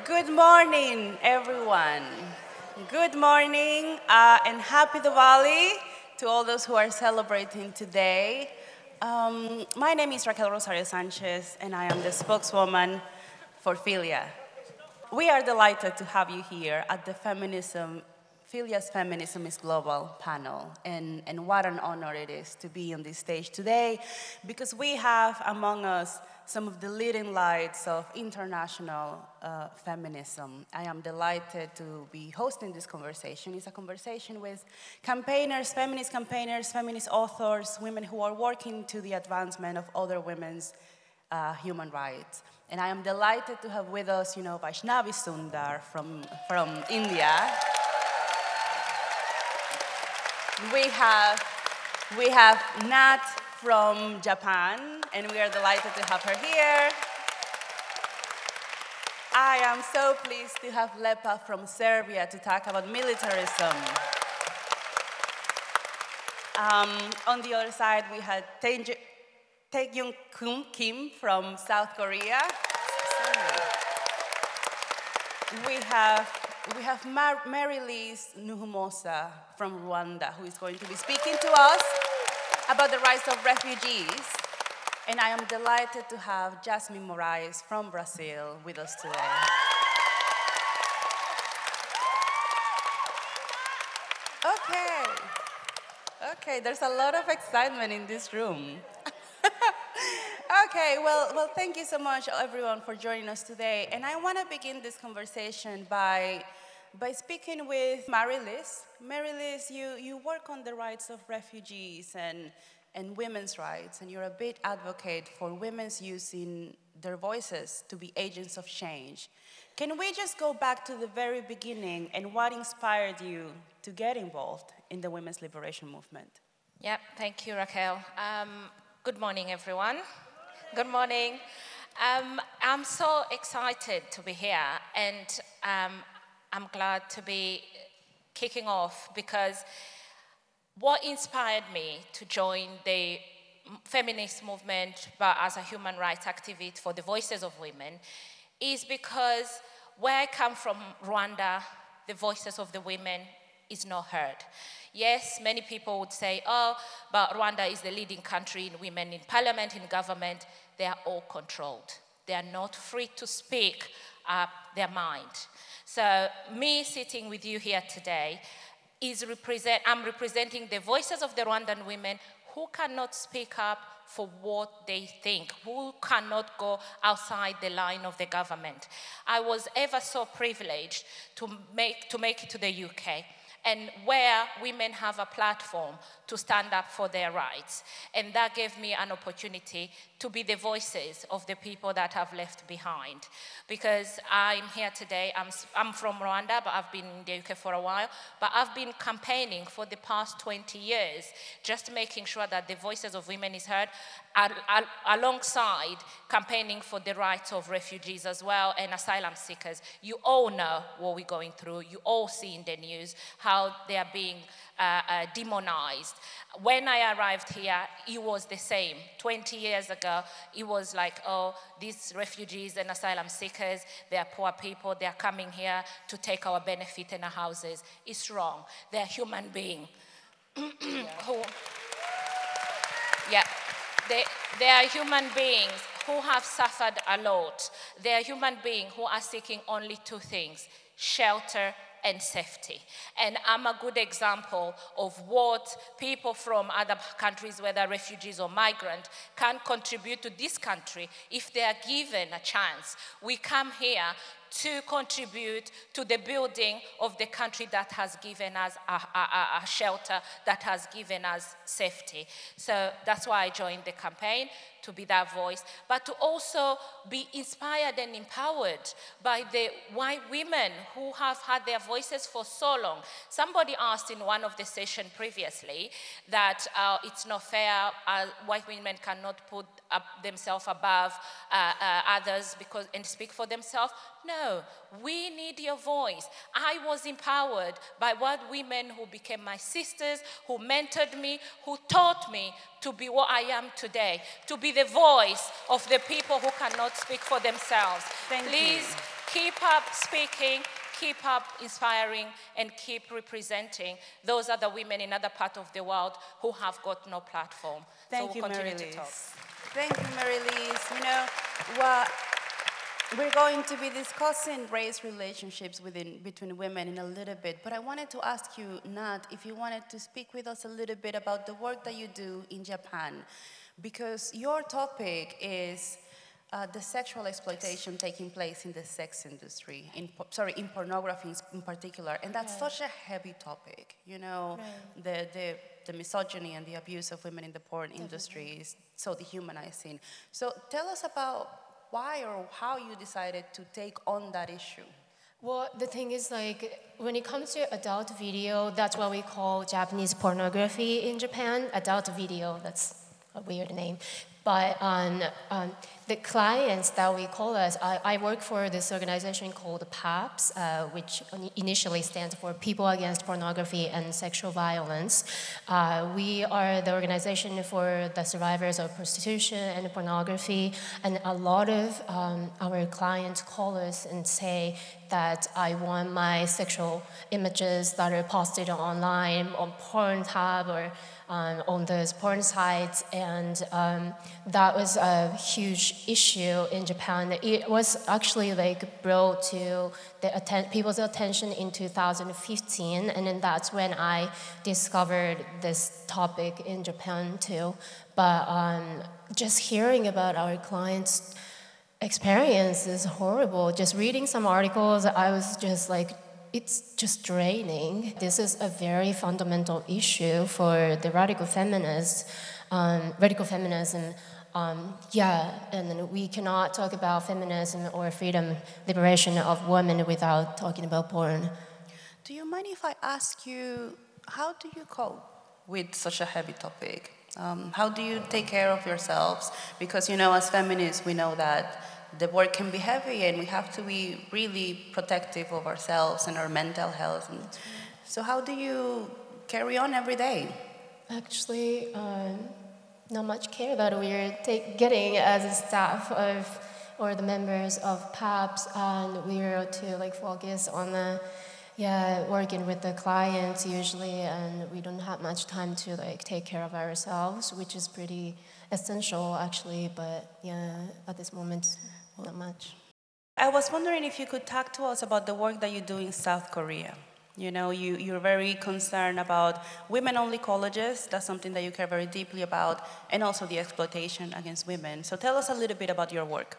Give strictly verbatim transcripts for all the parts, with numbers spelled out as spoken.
Good morning, everyone. Good morning uh, and happy Diwali to all those who are celebrating today. Um, my name is Raquel Rosario Sánchez, and I am the spokeswoman for FiLiA. We are delighted to have you here at the Feminism, FiLiA's Feminism is Global panel, and, and what an honor it is to be on this stage today, because we have among us some of the leading lights of international uh, feminism. I am delighted to be hosting this conversation. It's a conversation with campaigners, feminist campaigners, feminist authors, women who are working to the advancement of other women's uh, human rights. And I am delighted to have with us, you know, Vaishnavi Sundar from, from India. We have, we have Nat from Japan, and we are delighted to have her here. I am so pleased to have Lepa from Serbia to talk about militarism. Um, on the other side, we had Taekung Kim from South Korea. We have, we have Mar Marie Lyse Numuhoza from Rwanda, who is going to be speaking to us about the rights of refugees. And I am delighted to have Yasmin Morais from Brazil with us today. Okay. Okay, there's a lot of excitement in this room. Okay, well, well, thank you so much, everyone, for joining us today. And I want to begin this conversation by, by speaking with Marie Lyse. Marie Lyse, you, you work on the rights of refugees and, and women's rights, and you're a big advocate for women's using their voices to be agents of change. Can we just go back to the very beginning and what inspired you to get involved in the women's liberation movement? Yeah, thank you, Raquel. Um, good morning, everyone. Good morning. Um, I'm so excited to be here, and um, I'm glad to be kicking off, because what inspired me to join the feminist movement, but as a human rights activist for the voices of women, is because where I come from, Rwanda, the voices of the women is not heard. Yes, many people would say, oh, but Rwanda is the leading country in women in parliament, in government. They are all controlled. They are not free to speak up their mind. So me sitting with you here today is represent, I'm representing the voices of the Rwandan women who cannot speak up for what they think, who cannot go outside the line of the government. I was ever so privileged to make, to make it to the U K, and where women have a platform to stand up for their rights. And that gave me an opportunity to be the voices of the people that I've left behind. Because I'm here today, I'm, I'm from Rwanda, but I've been in the U K for a while, but I've been campaigning for the past twenty years, just making sure that the voices of women is heard, al al alongside campaigning for the rights of refugees as well, and asylum seekers. You all know what we're going through. You all see in the news how they are being uh, uh, demonized. When I arrived here, it was the same. twenty years ago, it was like, oh, these refugees and asylum seekers, they are poor people, they are coming here to take our benefit in our houses. It's wrong. They are human beings. who, yeah, they, they are human beings who have suffered a lot. They are human beings who are seeking only two things: shelter and safety. And I'm a good example of what people from other countries, whether refugees or migrants, can contribute to this country if they are given a chance. We come here to contribute to the building of the country that has given us a, a, a shelter, that has given us safety. So that's why I joined the campaign, to be that voice, but to also be inspired and empowered by the white women who have had their voices for so long. Somebody asked in one of the sessions previously that uh, it's not fair, uh, white women cannot put up themselves above uh, uh, others because, and speak for themselves. No, we need your voice. I was empowered by what women who became my sisters, who mentored me, who taught me to be what I am today, to be the voice of the people who cannot speak for themselves. Thank Please, you. keep up speaking, keep up inspiring, and keep representing. Those are the women in other parts of the world who have got no platform. Thank so you, we'll Marie continue to talk. Lyse. Thank you, Marie Lyse. You know, what we're going to be discussing race relationships within, between women in a little bit, but I wanted to ask you, Nat, if you wanted to speak with us a little bit about the work that you do in Japan, because your topic is uh, the sexual exploitation taking place in the sex industry, in, sorry, in pornography in particular, and that's right. Such a heavy topic, you know, right. the, the, the misogyny and the abuse of women in the porn Definitely. Industry is so dehumanizing. So tell us about why or how you decided to take on that issue. Well, the thing is, like, when it comes to adult video, that's what we call Japanese pornography in Japan. Adult video, that's a weird name. But um, um, the clients that we call us, I, I work for this organization called PAPS, uh, which initially stands for People Against Pornography and Sexual Violence. Uh, we are the organization for the survivors of prostitution and pornography, and a lot of um, our clients call us and say that I want my sexual images that are posted online on Pornhub or Um, on those porn sites, and um, that was a huge issue in Japan. It was actually like brought to the atten people's attention in two thousand fifteen, and then that's when I discovered this topic in Japan too. But um, just hearing about our clients' experience is horrible. Just reading some articles, I was just like, it's just draining. This is a very fundamental issue for the radical feminists, um, radical feminism. Um, yeah, and then we cannot talk about feminism or freedom, liberation of women without talking about porn. Do you mind if I ask you, how do you cope with such a heavy topic? Um, how do you take care of yourselves? Because, you know, as feminists, we know that the work can be heavy and we have to be really protective of ourselves and our mental health. And so how do you carry on every day? Actually, um, not much care that we're take, getting as a staff of, or the members of PAPS, and we're to like focus on the, yeah, working with the clients usually, and we don't have much time to like take care of ourselves, which is pretty essential actually, but yeah, at this moment, not much. I was wondering if you could talk to us about the work that you do in South Korea. You know, you, you're very concerned about women-only colleges. That's something that you care very deeply about, and also the exploitation against women. So tell us a little bit about your work.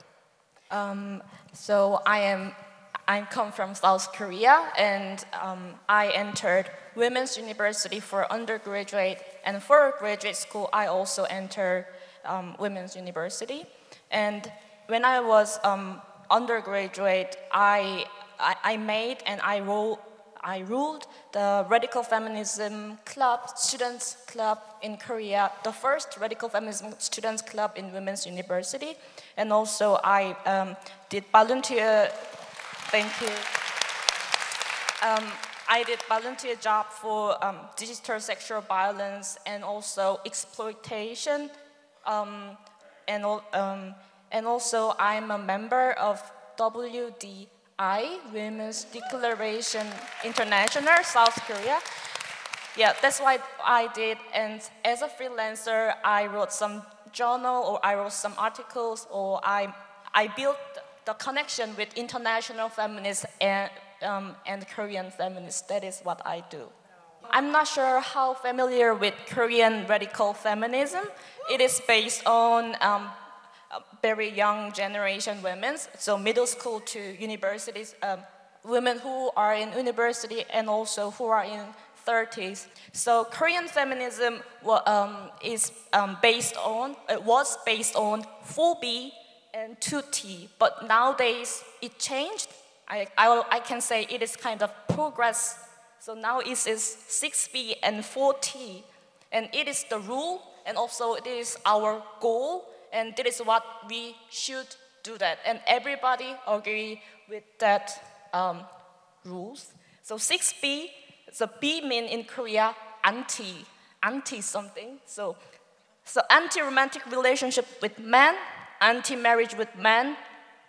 Um, so I am, I come from South Korea, and um, I entered Women's University for undergraduate, and for graduate school, I also entered um, Women's University. And when I was um, undergraduate, I, I, I made and I, roll, I ruled the Radical Feminism Club, Students Club in Korea, the first Radical Feminism Students Club in Women's University. And also I um, did volunteer, thank you. Um, I did volunteer job for um, digital sexual violence and also exploitation. Um, and um, And also, I'm a member of W D I, Women's Declaration International, South Korea. Yeah, that's what I did. And as a freelancer, I wrote some journal, or I wrote some articles, or I, I built the connection with international feminists and, um, and Korean feminists. That is what I do. I'm not sure how familiar with Korean radical feminism. It is based on um, very young generation women, so middle school to universities, um, women who are in university and also who are in thirties. So Korean feminism um, is um, based on, it was based on four B and two T, but nowadays it changed. I, I, I can say it is kind of progress. So now it is six B and four T, and it is the rule, and also it is our goal. And that is what we should do that. And everybody agree with that um, rules. So six B, the B mean in Korea, anti, anti something. So, so anti-romantic relationship with men, anti-marriage with men,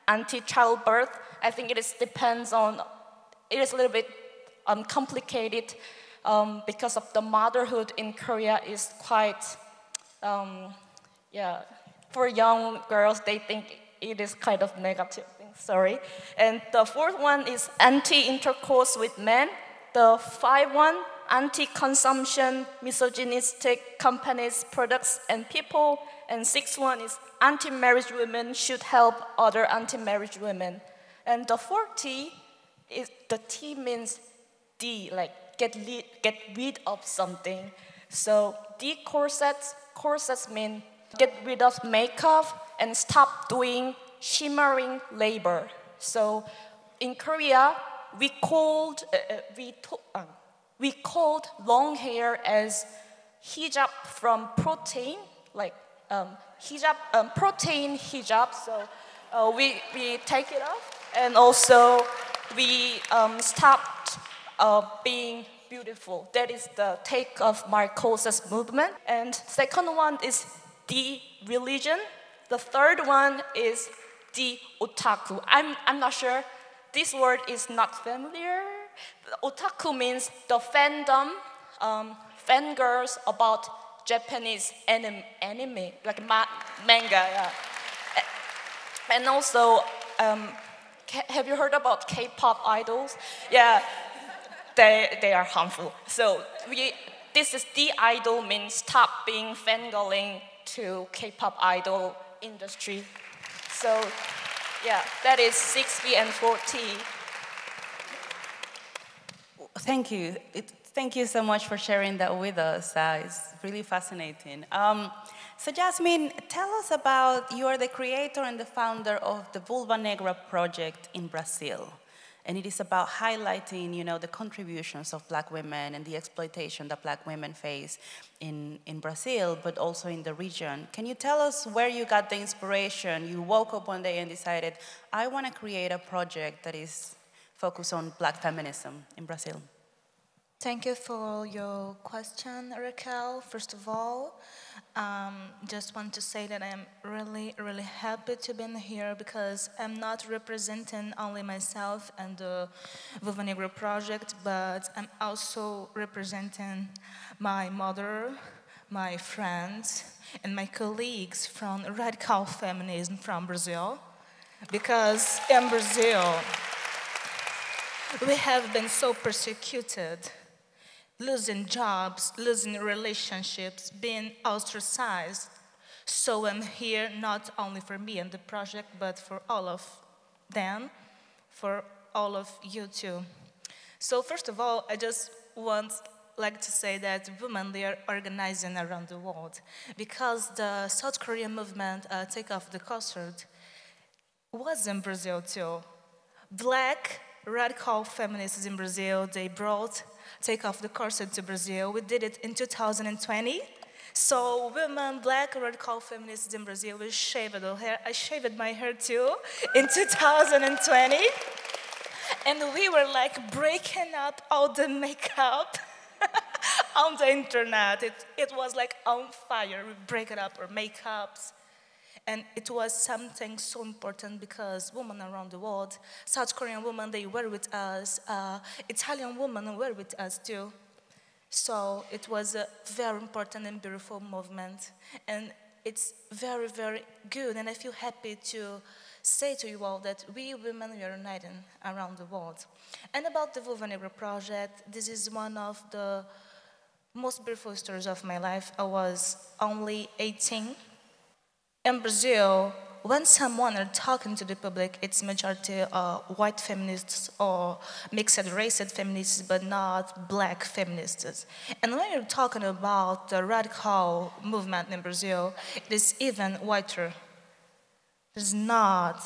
anti-childbirth. I think it is depends on, it is a little bit um, complicated um, because of the motherhood in Korea is quite, um, yeah, for young girls, they think it is kind of negative thing, sorry. And the fourth one is anti-intercourse with men. The five one, anti-consumption, misogynistic companies, products, and people. And sixth one is anti-marriage women should help other anti-marriage women. And the fourth T, is, the T means D, like get, li get rid of something. So de-corsets, corsets mean get rid of makeup and stop doing shimmering labor. So in Korea, we called, uh, we, uh, we called long hair as hijab from protein, like um, hijab, um, protein hijab. So uh, we, we take it off, and also we um, stopped uh, being beautiful. That is the take of Marcos's movement. And second one is de-religion. The third one is de-otaku. I'm, I'm not sure. This word is not familiar. Otaku means the fandom, um, fangirls about Japanese anime, anime like ma manga. Yeah. And also, um, have you heard about K-pop idols? Yeah, they, they are harmful. So we, this is de-idol means stop being fangirling to K-pop idol industry. So yeah, that is six B and four T. Thank you. It, thank you so much for sharing that with us. Uh, it's really fascinating. Um, so Yasmin, tell us about, you are the creator and the founder of the Vulva Negra project in Brazil. And it is about highlighting, you know, the contributions of Black women and the exploitation that Black women face in, in Brazil, but also in the region. Can you tell us where you got the inspiration? You woke up one day and decided, I want to create a project that is focused on Black feminism in Brazil. Thank you for your question, Raquel. First of all, um, just want to say that I'm really, really happy to be here because I'm not representing only myself and the Vulva Negra project, but I'm also representing my mother, my friends, and my colleagues from radical feminism from Brazil. Because in Brazil, we have been so persecuted, losing jobs, losing relationships, being ostracized. So I'm here not only for me and the project, but for all of them, for all of you too. So first of all, I just want like to say that women, they are organizing around the world because the South Korean movement, uh, Take Off the Corset, was in Brazil too. Black radical feminists in Brazil, they brought Take Off the Corset to Brazil. We did it in two thousand twenty. So women, Black radical feminists in Brazil, we shaved our hair. I shaved my hair too in two thousand twenty. And we were like breaking up all the makeup on the internet. It, it was like on fire. We break it up our makeups. And it was something so important because women around the world, South Korean women, they were with us. Uh, Italian women were with us too. So it was a very important and beautiful movement. And it's very, very good. And I feel happy to say to you all that we women are uniting around the world. And about the Vulva Negra project, this is one of the most beautiful stories of my life. I was only eighteen. In Brazil, when someone is talking to the public, it's majority uh, white feminists or mixed-race feminists, but not Black feminists. And when you're talking about the radical movement in Brazil, it is even whiter. There's not,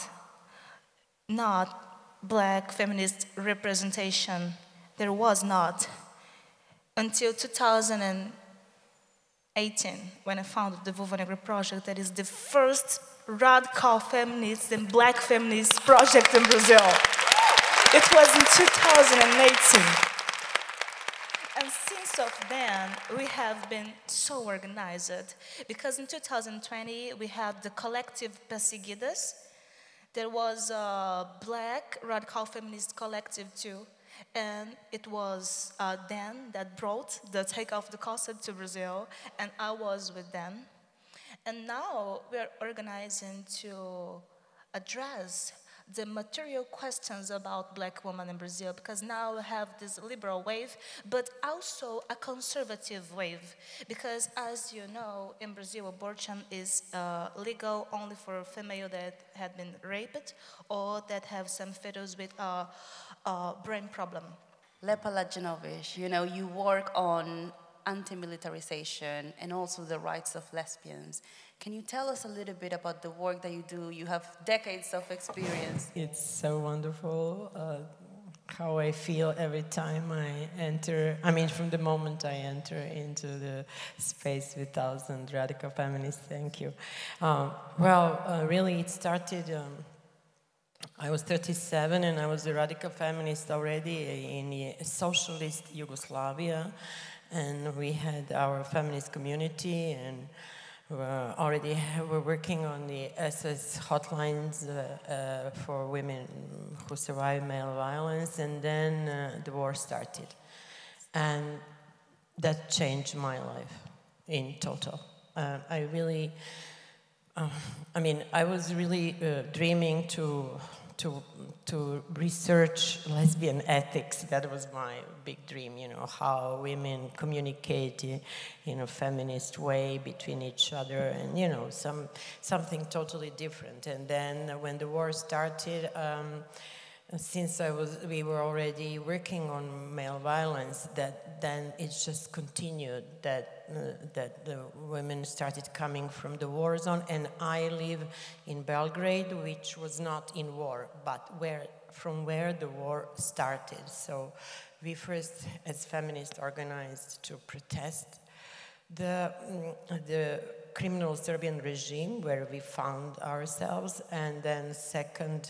not Black feminist representation. There was not until two thousand eighteen, when I founded the Vulva Negra project, that is the first radical feminist and Black feminist project in Brazil. It was in two thousand eighteen. And since of then, we have been so organized, because in two thousand twenty, we had the collective Perseguidas. There was a black radical feminist collective too, and it was uh, them that brought the Take Off the Corset to Brazil, and I was with them. And now we're organizing to address the material questions about black women in Brazil, because now we have this liberal wave, but also a conservative wave. Because as you know, in Brazil, abortion is uh, legal only for female that had been raped or that have some fetus with a, a brain problem. Lepa Mladjenovic, you know, you work on anti-militarization and also the rights of lesbians. Can you tell us a little bit about the work that you do? You have decades of experience. It's so wonderful uh, how I feel every time I enter, I mean, from the moment I enter into the space with thousand radical feminists. Thank you. Um, well, uh, really, it started, um, I was thirty-seven and I was a radical feminist already in the socialist Yugoslavia. And we had our feminist community, and we already were working on the S S hotlines uh, uh, for women who survive male violence, and then uh, the war started. And that changed my life in total. Uh, I really, uh, I mean, I was really uh, dreaming to to to research lesbian ethics. That was my big dream, you know, how women communicate in a feminist way between each other, and, you know, some something totally different. And then when the war started, um, since I was, we were already working on male violence, that then it just continued, that uh, that the women started coming from the war zone, and I live in Belgrade, which was not in war, but where from where the war started. So we first, as feminists, organized to protest the the criminal Serbian regime where we found ourselves, and then second,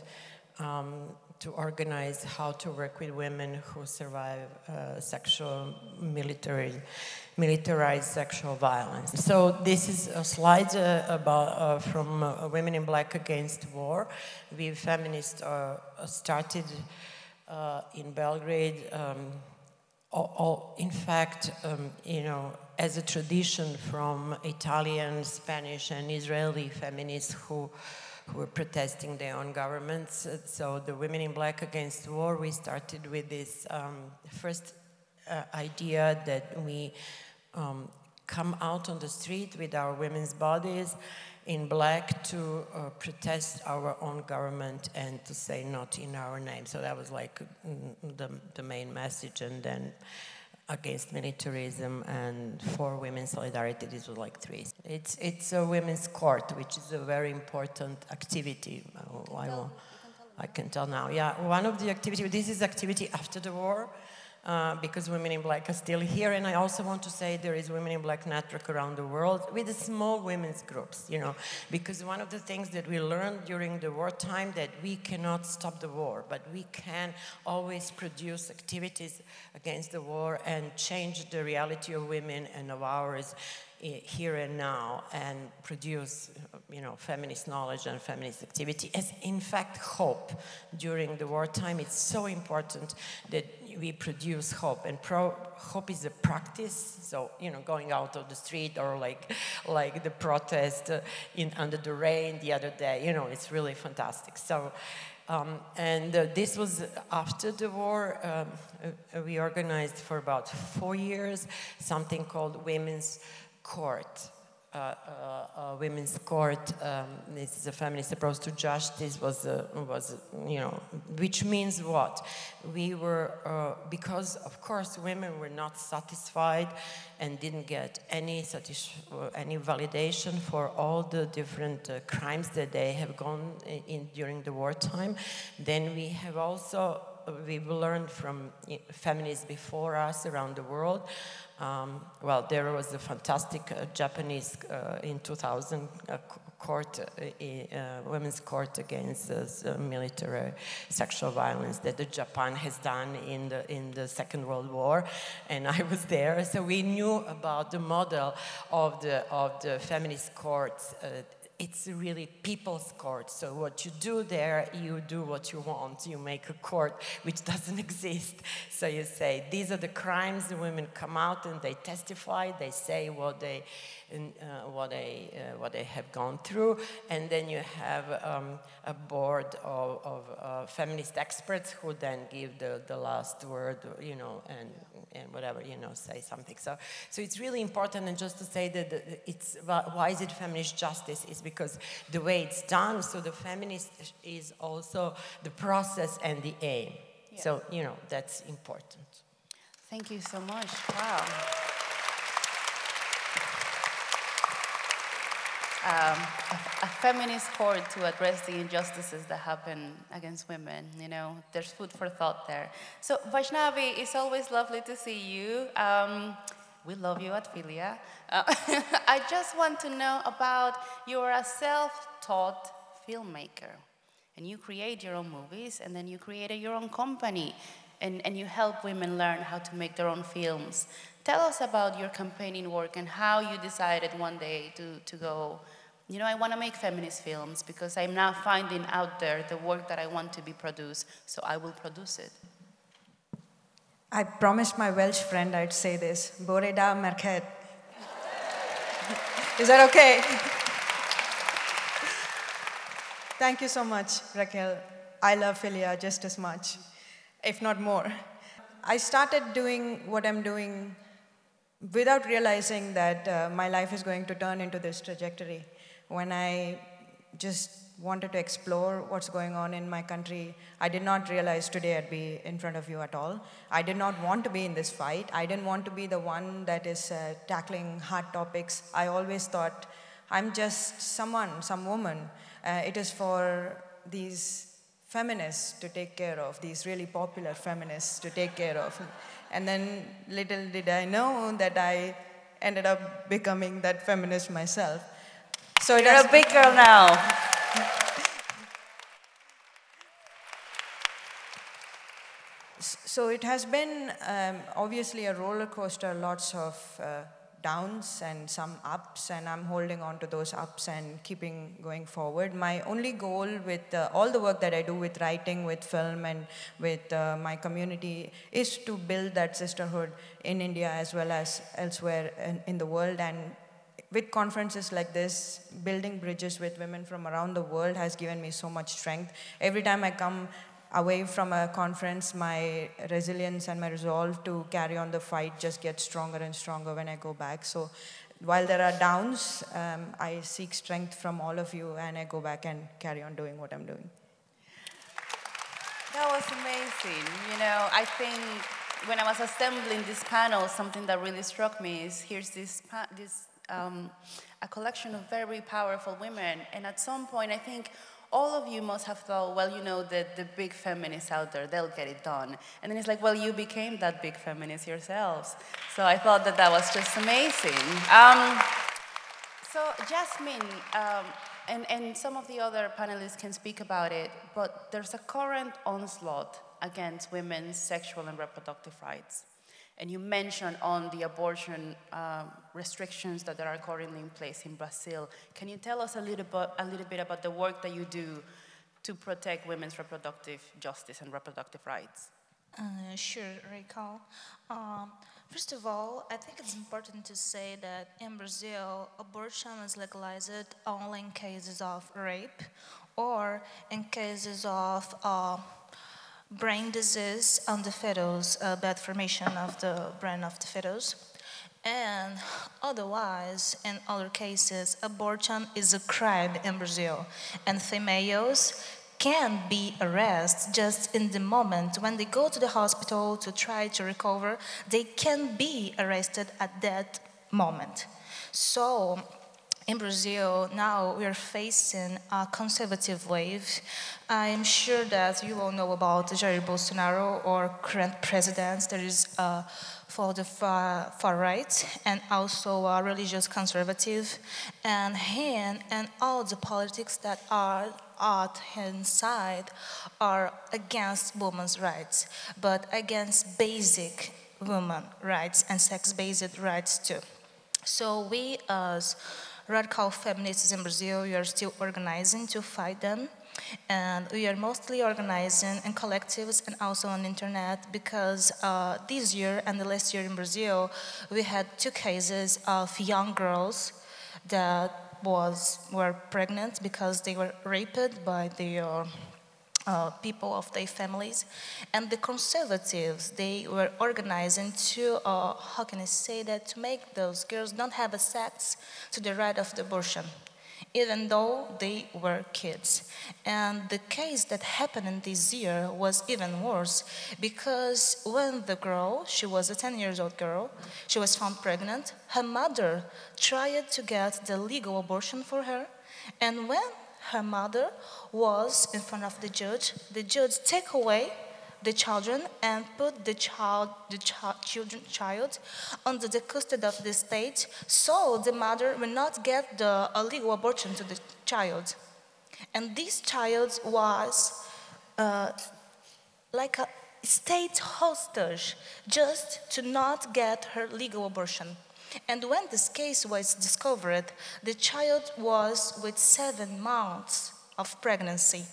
um, to organize how to work with women who survive uh, sexual, military, militarized sexual violence. So this is a slide uh, about uh, from uh, Women in Black Against War. We feminists uh, started uh, in Belgrade. Um, all, all, in fact, um, you know, as a tradition from Italian, Spanish, and Israeli feminists who. who were protesting their own governments. So the Women in Black Against War, we started with this um, first uh, idea that we um, come out on the street with our women's bodies in black to uh, protest our own government and to say not in our name. So that was like mm, the, the main message. And then against militarism and for women's solidarity, this was like three. It's, it's a women's court, which is a very important activity. Oh, I, will, I can tell now. Yeah, one of the activities, this is activity after the war, uh, because Women in Black are still here. And I also want to say there is Women in Black network around the world with the small women's groups, you know, because one of the things that we learned during the wartime that we cannot stop the war, but we can always produce activities against the war and change the reality of women and of ours here and now, and produce, you know, feminist knowledge and feminist activity as, in fact, hope during the wartime. It's so important that we produce hope, and pro hope is a practice. So, you know, going out of the street, or like, like the protest in under the rain the other day. You know, it's really fantastic. So. Um, and uh, this was after the war. Um, uh, we organized for about four years something called Women's Court. Uh, uh, uh, women's court. Um, this is a feminist approach to justice. Was uh, was you know, which means what? We were uh, because of course women were not satisfied and didn't get any satis any validation for all the different uh, crimes that they have gone in, in during the wartime. Then we have also we've learned from feminists before us around the world. Um, well, there was a fantastic uh, Japanese uh, in two thousand uh, court, uh, uh, women's court against uh, military sexual violence that the Japan has done in the in the Second World War, and I was there, so we knew about the model of the of the feminist courts. Uh, it's really people's court. So what you do there, you do what you want. You make a court which doesn't exist. So you say, these are the crimes. The women come out and they testify. They say what they, uh, what they, uh, what they have gone through. And then you have um, a board of, of uh, feminist experts who then give the, the last word, you know, and, and whatever, you know, say something. So, so it's really important. And just to say that it's, why is it feminist justice? Is because the way it's done, so the feminist is also the process and the aim. Yeah. So, you know, that's important. Thank you so much. Wow. Um, a, a feminist court to address the injustices that happen against women, you know, there's food for thought there. So, Vaishnavi, it's always lovely to see you. Um, We love you at FiLiA. Uh, I just want to know about, you're a self-taught filmmaker, and you create your own movies, and then you created your own company, and, and you help women learn how to make their own films. Tell us about your campaigning work and how you decided one day to, to go, you know, I want to make feminist films because I'm now finding out there the work that I want to be produced, so I will produce it. I promised my Welsh friend I'd say this. Bore da merched. Is that okay? Thank you so much, Raquel. I love FiLiA just as much, if not more. I started doing what I'm doing without realizing that uh, my life is going to turn into this trajectory. When I just wanted to explore what's going on in my country, I did not realize today I'd be in front of you at all. I did not want to be in this fight. I didn't want to be the one that is uh, tackling hard topics. I always thought, I'm just someone, some woman. Uh, it is for these feminists to take care of, these really popular feminists to take care of. And then little did I know that I ended up becoming that feminist myself. So You're a big girl now. So it has been um, obviously a roller coaster, lots of uh, downs and some ups, and I'm holding on to those ups and keeping going forward. My only goal with uh, all the work that I do with writing, with film, and with uh, my community is to build that sisterhood in India as well as elsewhere in, in the world. And with conferences like this, building bridges with women from around the world has given me so much strength. Every time I come away from a conference, my resilience and my resolve to carry on the fight just gets stronger and stronger when I go back. So while there are downs, um, I seek strength from all of you, and I go back and carry on doing what I'm doing. That was amazing. You know, I think when I was assembling this panel, something that really struck me is here's this, this um, a collection of very powerful women, and at some point I think all of you must have thought, well, you know, the, the big feminists out there, they'll get it done. And then it's like, well, you became that big feminist yourselves. So I thought that that was just amazing. Um, so Yasmin, um, and, and some of the other panelists can speak about it, but there's a current onslaught against women's sexual and reproductive rights. And you mentioned on the abortion uh, restrictions that are currently in place in Brazil. Can you tell us a little, bit, a little bit about the work that you do to protect women's reproductive justice and reproductive rights? Uh, sure, Raquel. Um, first of all, I think it's important to say that in Brazil, abortion is legalized only in cases of rape or in cases of uh, brain disease on the fetus, uh, bad formation of the brain of the fetus. And otherwise, in other cases, abortion is a crime in Brazil. And females can be arrested just in the moment when they go to the hospital to try to recover. They can be arrested at that moment. So in Brazil, now we are facing a conservative wave. I'm sure that you all know about Jair Bolsonaro, or current president, that is uh, for the far, far right, and also a religious conservative, and him and all the politics that are at his side are against women's rights, but against basic women rights and sex-based rights too. So we as radical feminists in Brazil, we are still organizing to fight them. And we are mostly organizing in collectives and also on the internet because uh, this year and the last year in Brazil, we had two cases of young girls that was, were pregnant because they were raped by their uh, people of their families. And the conservatives, they were organizing to, uh, how can I say that, to make those girls not have access to the right of the abortion, even though they were kids. And the case that happened in this year was even worse because when the girl, she was a ten years old girl, she was found pregnant, her mother tried to get the legal abortion for her, and when her mother was in front of the judge, the judge took away the children and put the child, the child, children, child under the custody of the state, so the mother will not get the a legal abortion to the child. And this child was uh, like a state hostage, just to not get her legal abortion. And when this case was discovered, the child was with seven months of pregnancy.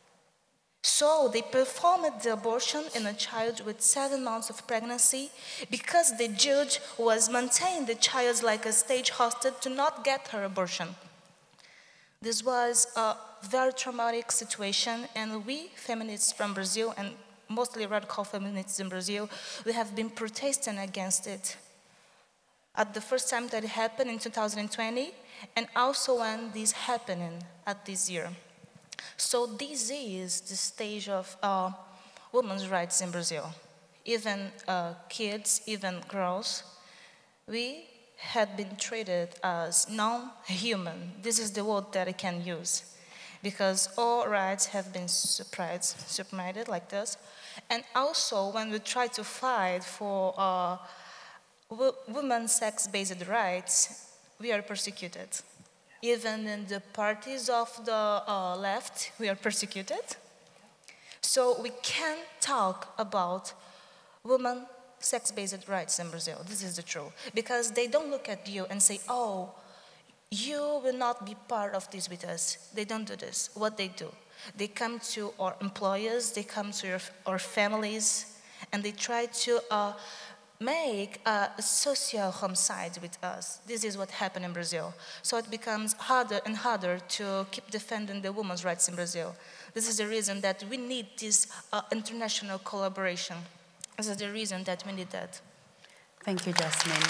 So they performed the abortion in a child with seven months of pregnancy because the judge was maintaining the child like a state hostage to not get her abortion. This was a very traumatic situation, and we feminists from Brazil, and mostly radical feminists in Brazil, we have been protesting against it. At the first time that it happened in two thousand twenty, and also when this happened at this year. So this is the stage of uh, women's rights in Brazil. Even uh, kids, even girls, we had been treated as non-human. This is the word that I can use, because all rights have been suppressed, suppressed like this. And also, when we try to fight for uh, women's sex-based rights, we are persecuted. Even in the parties of the uh, left, we are persecuted. So we can't talk about women sex-based rights in Brazil. This is the truth. Because they don't look at you and say, oh, you will not be part of this with us. They don't do this. What they do, they come to our employers, they come to your, our families, and they try to uh, make a social homicide with us. This is what happened in Brazil. So it becomes harder and harder to keep defending the women's rights in Brazil. This is the reason that we need this uh, international collaboration. This is the reason that we need that. Thank you, Yasmin.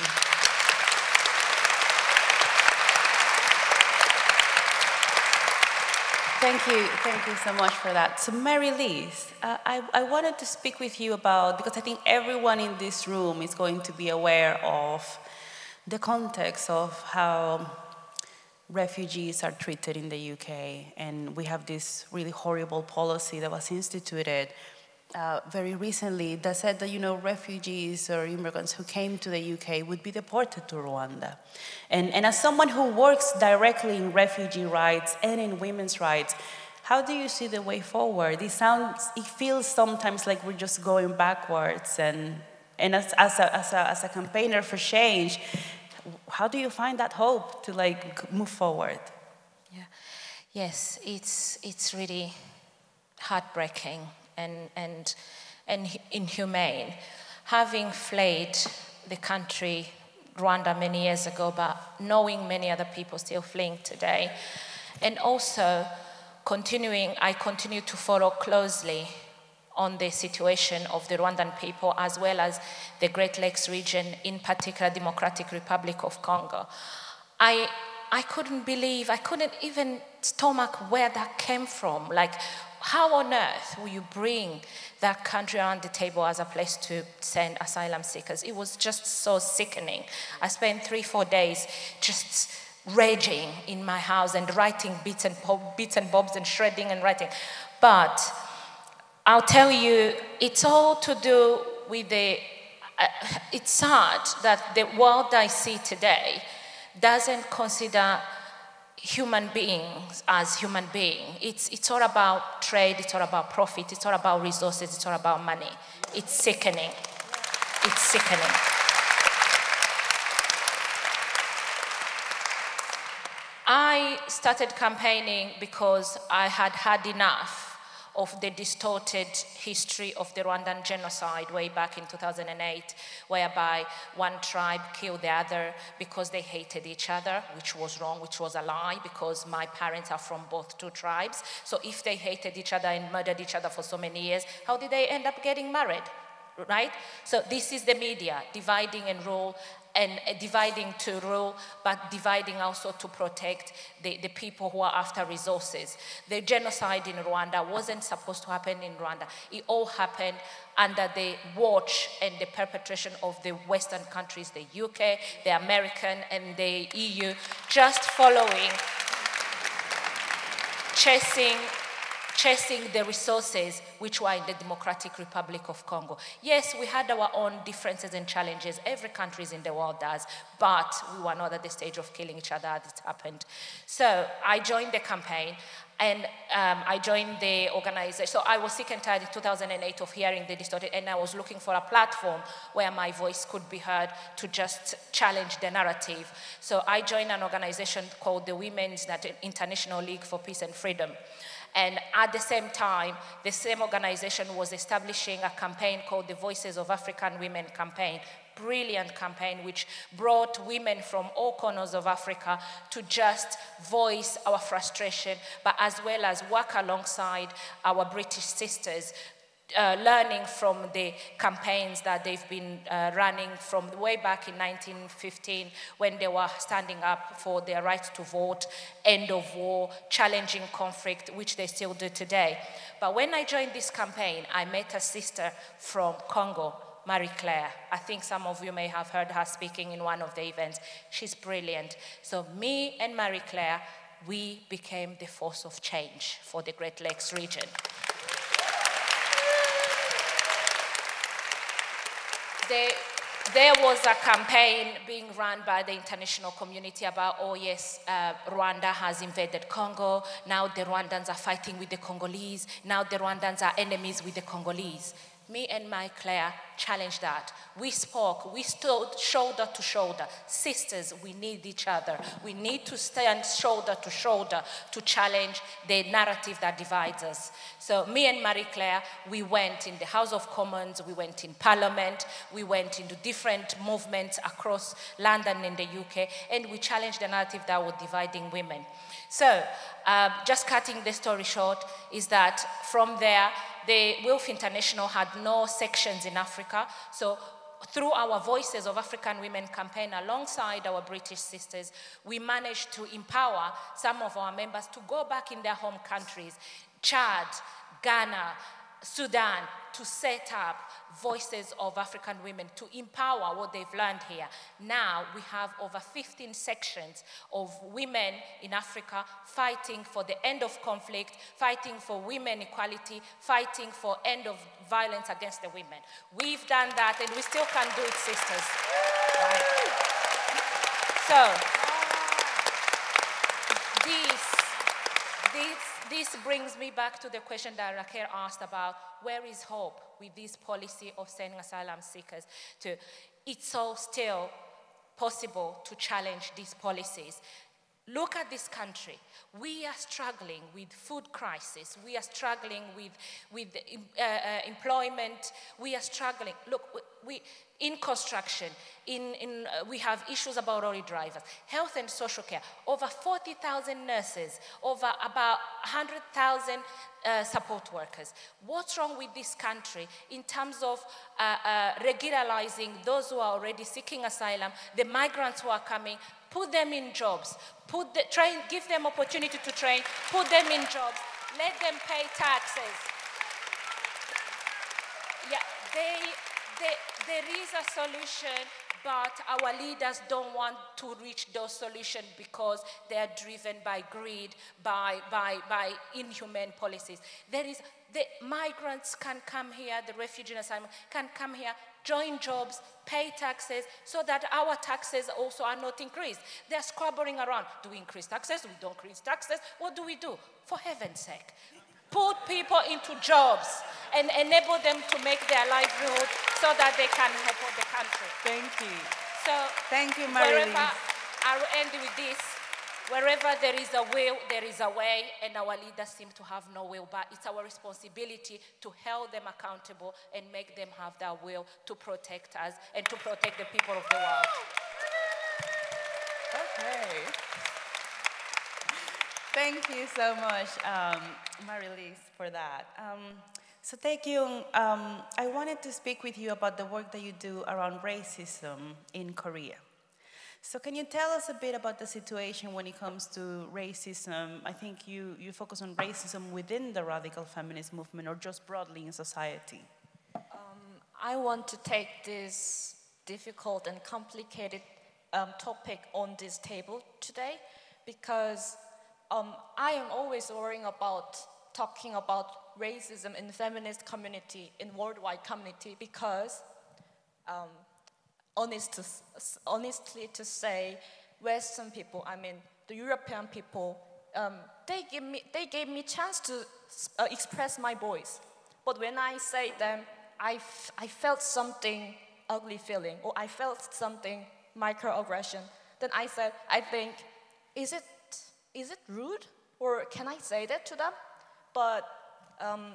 Thank you, thank you so much for that. So Marie Lyse, uh, I, I wanted to speak with you about, because I think everyone in this room is going to be aware of the context of how refugees are treated in the U K. And we have this really horrible policy that was instituted uh, very recently that said that, you know, refugees or immigrants who came to the U K would be deported to Rwanda. And, and as someone who works directly in refugee rights and in women's rights, how do you see the way forward? It sounds, it feels sometimes like we're just going backwards. And, and as, as, a, as, a, as a campaigner for change, how do you find that hope to like move forward? Yeah. Yes, it's, it's really heartbreaking and, and, and inhumane. Having fled the country, Rwanda, many years ago, but knowing many other people still fleeing today, and also continuing, I continue to follow closely on the situation of the Rwandan people as well as the Great Lakes region, in particular Democratic Republic of Congo. I, I couldn't believe, I couldn't even stomach where that came from. Like, how on earth will you bring that country around the table as a place to send asylum seekers? It was just so sickening. I spent three, four days just raging in my house and writing bits and, bits and bobs and shredding and writing. But I'll tell you, it's all to do with the, uh, it's sad that the world I see today doesn't consider human beings as human beings. It's, it's all about trade, it's all about profit, it's all about resources, it's all about money. It's sickening. It's sickening. I started campaigning because I had had enough of the distorted history of the Rwandan genocide way back in two thousand eight, whereby one tribe killed the other because they hated each other, which was wrong, which was a lie, because my parents are from both two tribes. So if they hated each other and murdered each other for so many years, how did they end up getting married, right? So this is the media, dividing and rule, and uh, dividing to rule, but dividing also to protect the, the people who are after resources. The genocide in Rwanda wasn't supposed to happen in Rwanda. It all happened under the watch and the perpetration of the Western countries, the U K, the American, and the E U, just following, chasing, chasing the resources which were in the Democratic Republic of Congo. Yes, we had our own differences and challenges. Every country in the world does, but we were not at the stage of killing each other as it happened. So I joined the campaign, and um, I joined the organization. So I was sick and tired in two thousand eight of hearing the distorted, and I was looking for a platform where my voice could be heard to just challenge the narrative. So I joined an organization called the Women's International League for Peace and Freedom. And at the same time, the same organization was establishing a campaign called the Voices of African Women campaign. Brilliant campaign which brought women from all corners of Africa to just voice our frustration, but as well as work alongside our British sisters, Uh, learning from the campaigns that they've been uh, running from way back in nineteen fifteen when they were standing up for their right to vote, end of war, challenging conflict, which they still do today. But when I joined this campaign, I met a sister from Congo, Marie Claire. I think some of you may have heard her speaking in one of the events. She's brilliant. So me and Marie Claire, we became the force of change for the Great Lakes region. There, there was a campaign being run by the international community about, oh yes, uh, Rwanda has invaded Congo, now the Rwandans are fighting with the Congolese, now the Rwandans are enemies with the Congolese. Me and Marie Claire challenged that. We spoke, we stood shoulder to shoulder. Sisters, we need each other. We need to stand shoulder to shoulder to challenge the narrative that divides us. So me and Marie Claire, we went in the House of Commons, we went in Parliament, we went into different movements across London and the U K, and we challenged the narrative that was dividing women. So, uh, just cutting the story short, is that from there, the Wolf International had no sections in Africa, so through our Voices of African Women campaign alongside our British sisters, we managed to empower some of our members to go back in their home countries, Chad, Ghana, Sudan, to set up Voices of African Women, to empower what they've learned here. Now we have over fifteen sections of women in Africa fighting for the end of conflict, fighting for women equality, fighting for end of violence against the women. We've done that, and we still can do it, sisters. Right. So, this, this, this brings me back to the question that Raquel asked about, where is hope with this policy of sending asylum seekers to? It's all still possible to challenge these policies. Look at this country. We are struggling with food crisis. We are struggling with, with uh, uh, employment. We are struggling. Look, we, in construction, in, in, uh, we have issues about lorry drivers, health and social care, over forty thousand nurses, over about one hundred thousand uh, support workers. What's wrong with this country in terms of uh, uh, regularizing those who are already seeking asylum, the migrants who are coming? Put them in jobs, put the, train, give them opportunity to train, put them in jobs, let them pay taxes. Yeah, they, they, there is a solution, but our leaders don't want to reach those solutions because they are driven by greed, by, by, by inhumane policies. There is, the migrants can come here, the refugee asylum can come here, join jobs, pay taxes, so that our taxes also are not increased. They're squabbling around. Do we increase taxes? We don't increase taxes. What do we do? For heaven's sake, put people into jobs and enable them to make their livelihood so that they can help the country. Thank you. So, thank you, Marie. Wherever, I'll end with this. wherever there is a will, there is a way, and our leaders seem to have no will, but it's our responsibility to hold them accountable and make them have that will to protect us and to protect the people of the world. Okay. Thank you so much, um, Marie Lyse, for that. Um, so Taekung, um, I wanted to speak with you about the work that you do around racism in Korea. So can you tell us a bit about the situation when it comes to racism? I think you, you focus on racism within the radical feminist movement or just broadly in society. Um, I want to take this difficult and complicated um, topic on this table today because um, I am always worrying about talking about racism in the feminist community, in worldwide community, because um, honest to, honestly to say, Western people, I mean the European people, um, they give me they gave me chance to uh, express my voice. But when I say them, I, f I felt something ugly feeling, or I felt something microaggression. Then I said, I think, is it is it rude, or can I say that to them? But um,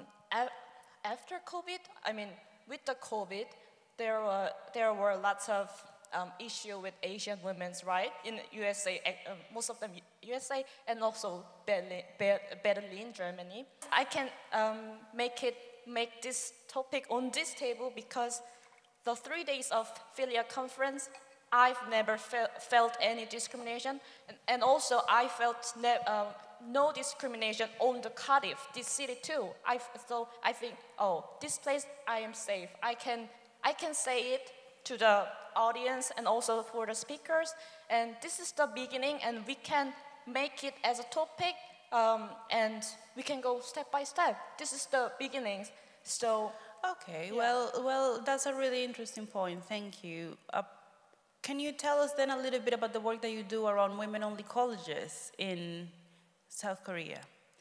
after COVID, I mean with the COVID, there were there were lots of um, issue with Asian women's right in U S A, uh, most of them U S A, and also Berlin, Berlin Germany. I can um, make it make this topic on this table because the three days of FiLiA conference, I've never fe felt any discrimination, and, and also I felt uh, no discrimination on the Cardiff, this city too. I, so I think, oh, this place I am safe. I can. I can say it to the audience and also for the speakers, and this is the beginning, and we can make it as a topic, um, and we can go step by step. This is the beginning, so. Okay, yeah. well, well, that's a really interesting point, thank you. Uh, can you tell us then a little bit about the work that you do around women-only colleges in South Korea?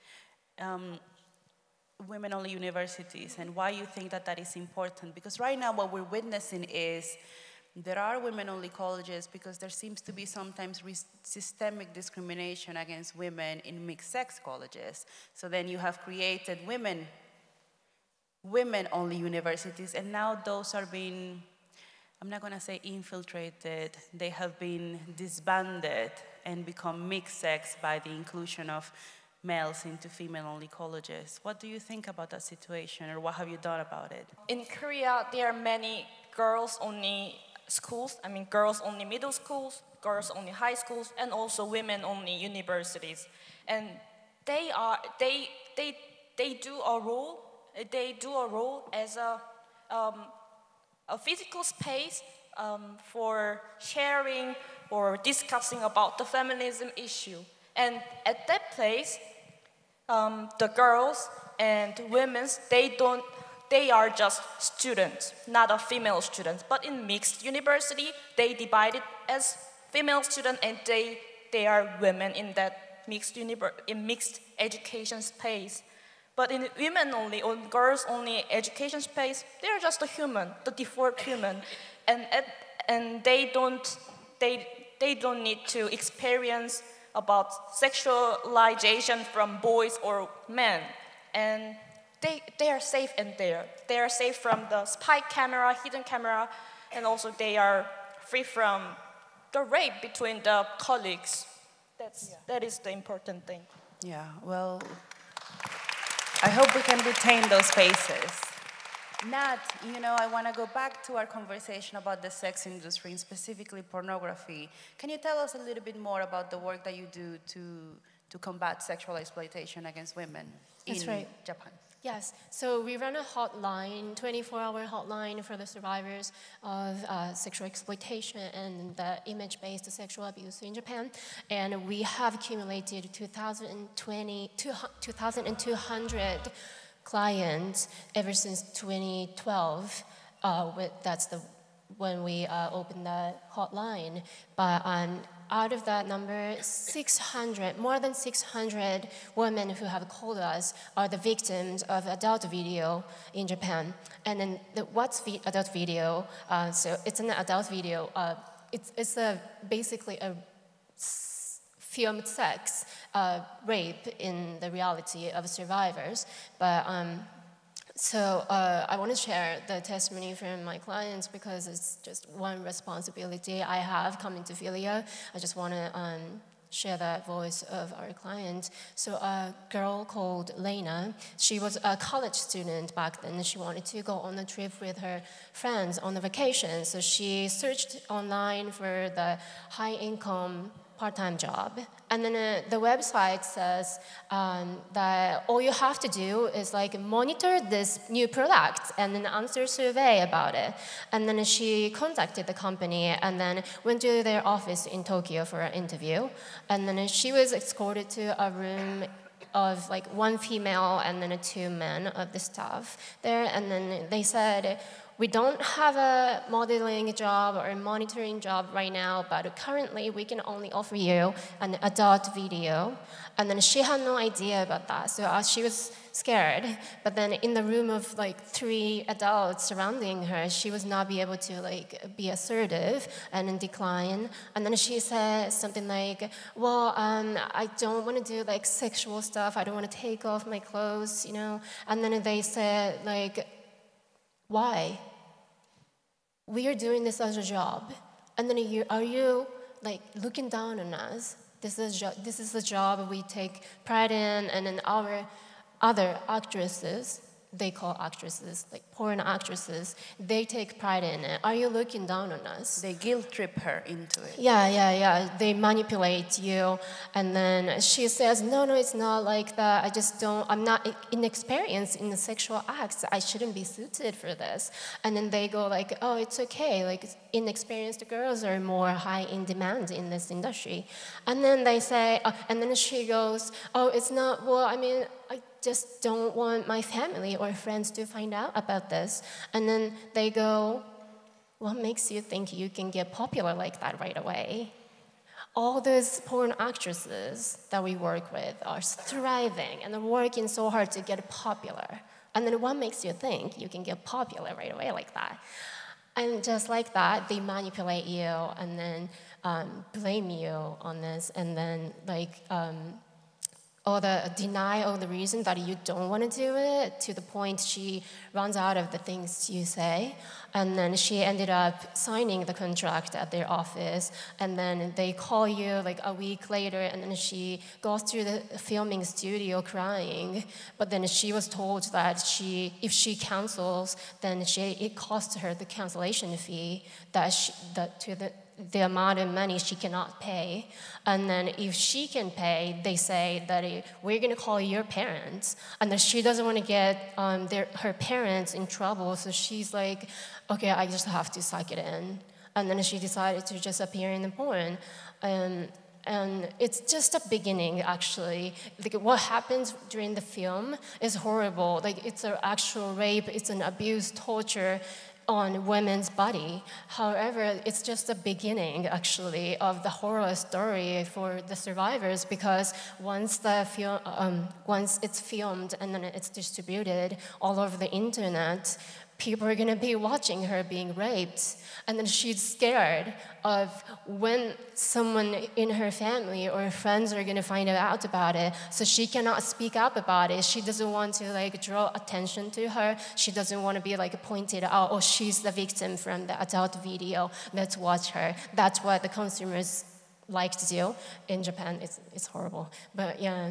Um, women-only universities, and why you think that that is important? Because right now what we're witnessing is there are women-only colleges because there seems to be sometimes systemic discrimination against women in mixed-sex colleges. So then you have created women, women-only universities, and now those are being, I'm not gonna say infiltrated, they have been disbanded and become mixed-sex by the inclusion of males into female-only colleges. What do you think about that situation, or what have you done about it? In Korea, there are many girls-only schools, I mean girls-only middle schools, girls-only high schools, and also women-only universities. And they are, they, they, they do a role, they do a role as a, um, a physical space um, for sharing or discussing about the feminism issue. And at that place, Um, the girls and women, they don't, they are just students, not a female students. But in mixed university, they divided as female student, and they they are women in that mixed in mixed education space. But in women only or girls only education space, they are just a human, the default human, and and they don't they they don't need to experience about sexualization from boys or men, and they, they are safe in there. They are safe from the spy camera, hidden camera, and also they are free from the rape between the colleagues. That's, yeah. That is the important thing. Yeah, well, I hope we can retain those spaces. Nat, you know, I want to go back to our conversation about the sex industry and specifically pornography. Can you tell us a little bit more about the work that you do to, to combat sexual exploitation against women That's in right. Japan? Yes, so we run a hotline, twenty-four hour hotline for the survivors of uh, sexual exploitation and the image-based sexual abuse in Japan. And we have accumulated two thousand two hundred clients ever since twenty twelve. Uh, with, that's the when we uh, opened the hotline. But um, out of that number, six hundred, more than six hundred women who have called us are the victims of adult video in Japan. And then the, what's vi adult video? Uh, so it's an adult video. Uh, it's it's a, basically a filmed sex, uh, rape in the reality of survivors. But um, so uh, I want to share the testimony from my clients because it's just one responsibility I have coming to FiLiA. I just want to um, share that voice of our client. So a girl called Lena, she was a college student back then. She wanted to go on a trip with her friends on a vacation. So she searched online for the high-income part-time job. And then uh, the website says um, that all you have to do is like monitor this new product and then answer a survey about it. And then she contacted the company and then went to their office in Tokyo for an interview. And then she was escorted to a room of like one female and then two men of the staff there. And then they said, we don't have a modeling job or a monitoring job right now, but currently we can only offer you an adult video. And then she had no idea about that, so uh, she was scared. But then in the room of like three adults surrounding her, she was not be able to like be assertive and then decline. And then she said something like, well, um, I don't want to do like sexual stuff. I don't want to take off my clothes, you know. And then they said like, why? We are doing this as a job. And then you, are you like looking down on us? This is, this is a job we take pride in, and then our other actresses, they call actresses, like porn actresses, they take pride in it. Are you looking down on us? They guilt trip her into it. Yeah, yeah, yeah. They manipulate you. And then she says, no, no, it's not like that. I just don't, I'm not inexperienced in the sexual acts. I shouldn't be suited for this. And then they go like, oh, it's okay. Like inexperienced girls are more high in demand in this industry. And then they say, uh, and then she goes, oh, it's not, well, I mean, I just don't want my family or friends to find out about this. And then they go, what makes you think you can get popular like that right away? All those porn actresses that we work with are thriving and they're working so hard to get popular. And then what makes you think you can get popular right away like that? And just like that, they manipulate you and then um, blame you on this, and then like, um, or the deny all the reason that you don't want to do it, to the point she runs out of the things you say. And then she ended up signing the contract at their office, and then they call you like a week later, and then she goes through the filming studio crying. But then she was told that she, if she cancels, then she, it costs her the cancellation fee that she, that to the the amount of money she cannot pay. And then if she can pay, they say that it, we're gonna call your parents. And then she doesn't wanna get um, their, her parents in trouble, so she's like, okay, I just have to suck it in. And then she decided to just appear in the porn. Um, and it's just a beginning, actually. Like what happens during the film is horrible. Like it's an actual rape, it's an abuse, torture, on women's body. However, it's just the beginning, actually, of the horror story for the survivors, because once the film, um, once it's filmed and then it's distributed all over the internet, people are gonna be watching her being raped, and then she's scared of when someone in her family or friends are gonna find out about it, so she cannot speak up about it. She doesn't want to like draw attention to her. She doesn't want to be like pointed out, oh, she's the victim from the adult video, let's watch her. That's what the consumers like to do. In Japan, it's, it's horrible, but yeah.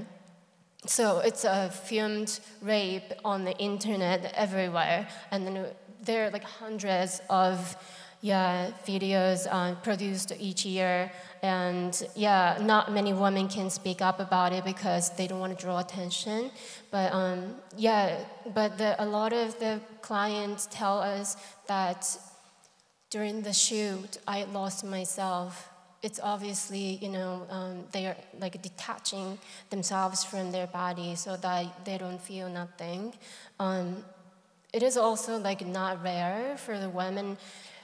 So it's a filmed rape on the internet everywhere, and then there are like hundreds of yeah videos uh, produced each year, and yeah, not many women can speak up about it because they don't want to draw attention. But um, yeah, but the, a lot of the clients tell us that during the shoot, I lost myself. It's obviously, you know, um, they are like detaching themselves from their body so that they don't feel nothing. Um, it is also like not rare for the women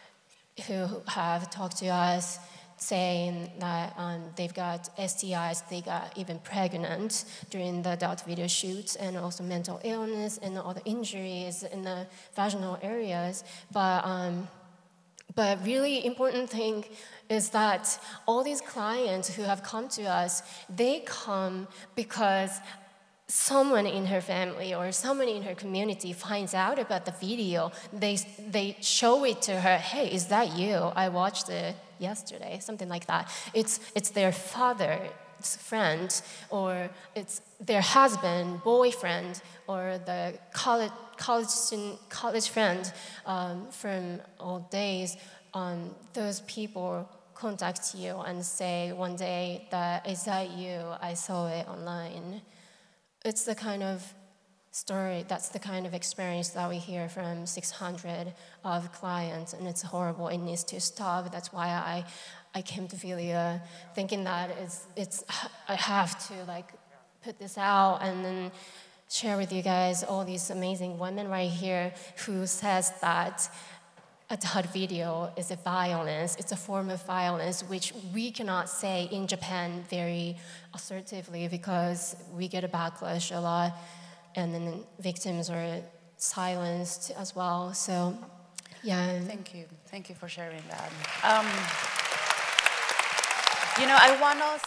who have talked to us saying that um, they've got S T Is, they got even pregnant during the adult video shoots, and also mental illness and all the injuries in the vaginal areas. But um, But really important thing is that all these clients who have come to us, they come because someone in her family or someone in her community finds out about the video. They, they show it to her, hey, is that you? I watched it yesterday, something like that. It's, it's their father's friend, or it's their husband, boyfriend, or the college, college, student, college friend um, from old days. Um, those people contact you and say one day that, is that you? I saw it online. It's the kind of story, that's the kind of experience that we hear from six hundred of clients, and it's horrible. It needs to stop. That's why I, I came to FiLiA, thinking that it's, it's, I have to like put this out and then share with you guys all these amazing women right here who says that adult video is a violence, it's a form of violence which we cannot say in Japan very assertively because we get a backlash a lot, and then victims are silenced as well. So, yeah. Thank you. Thank you for sharing that. Um, you know, I want us.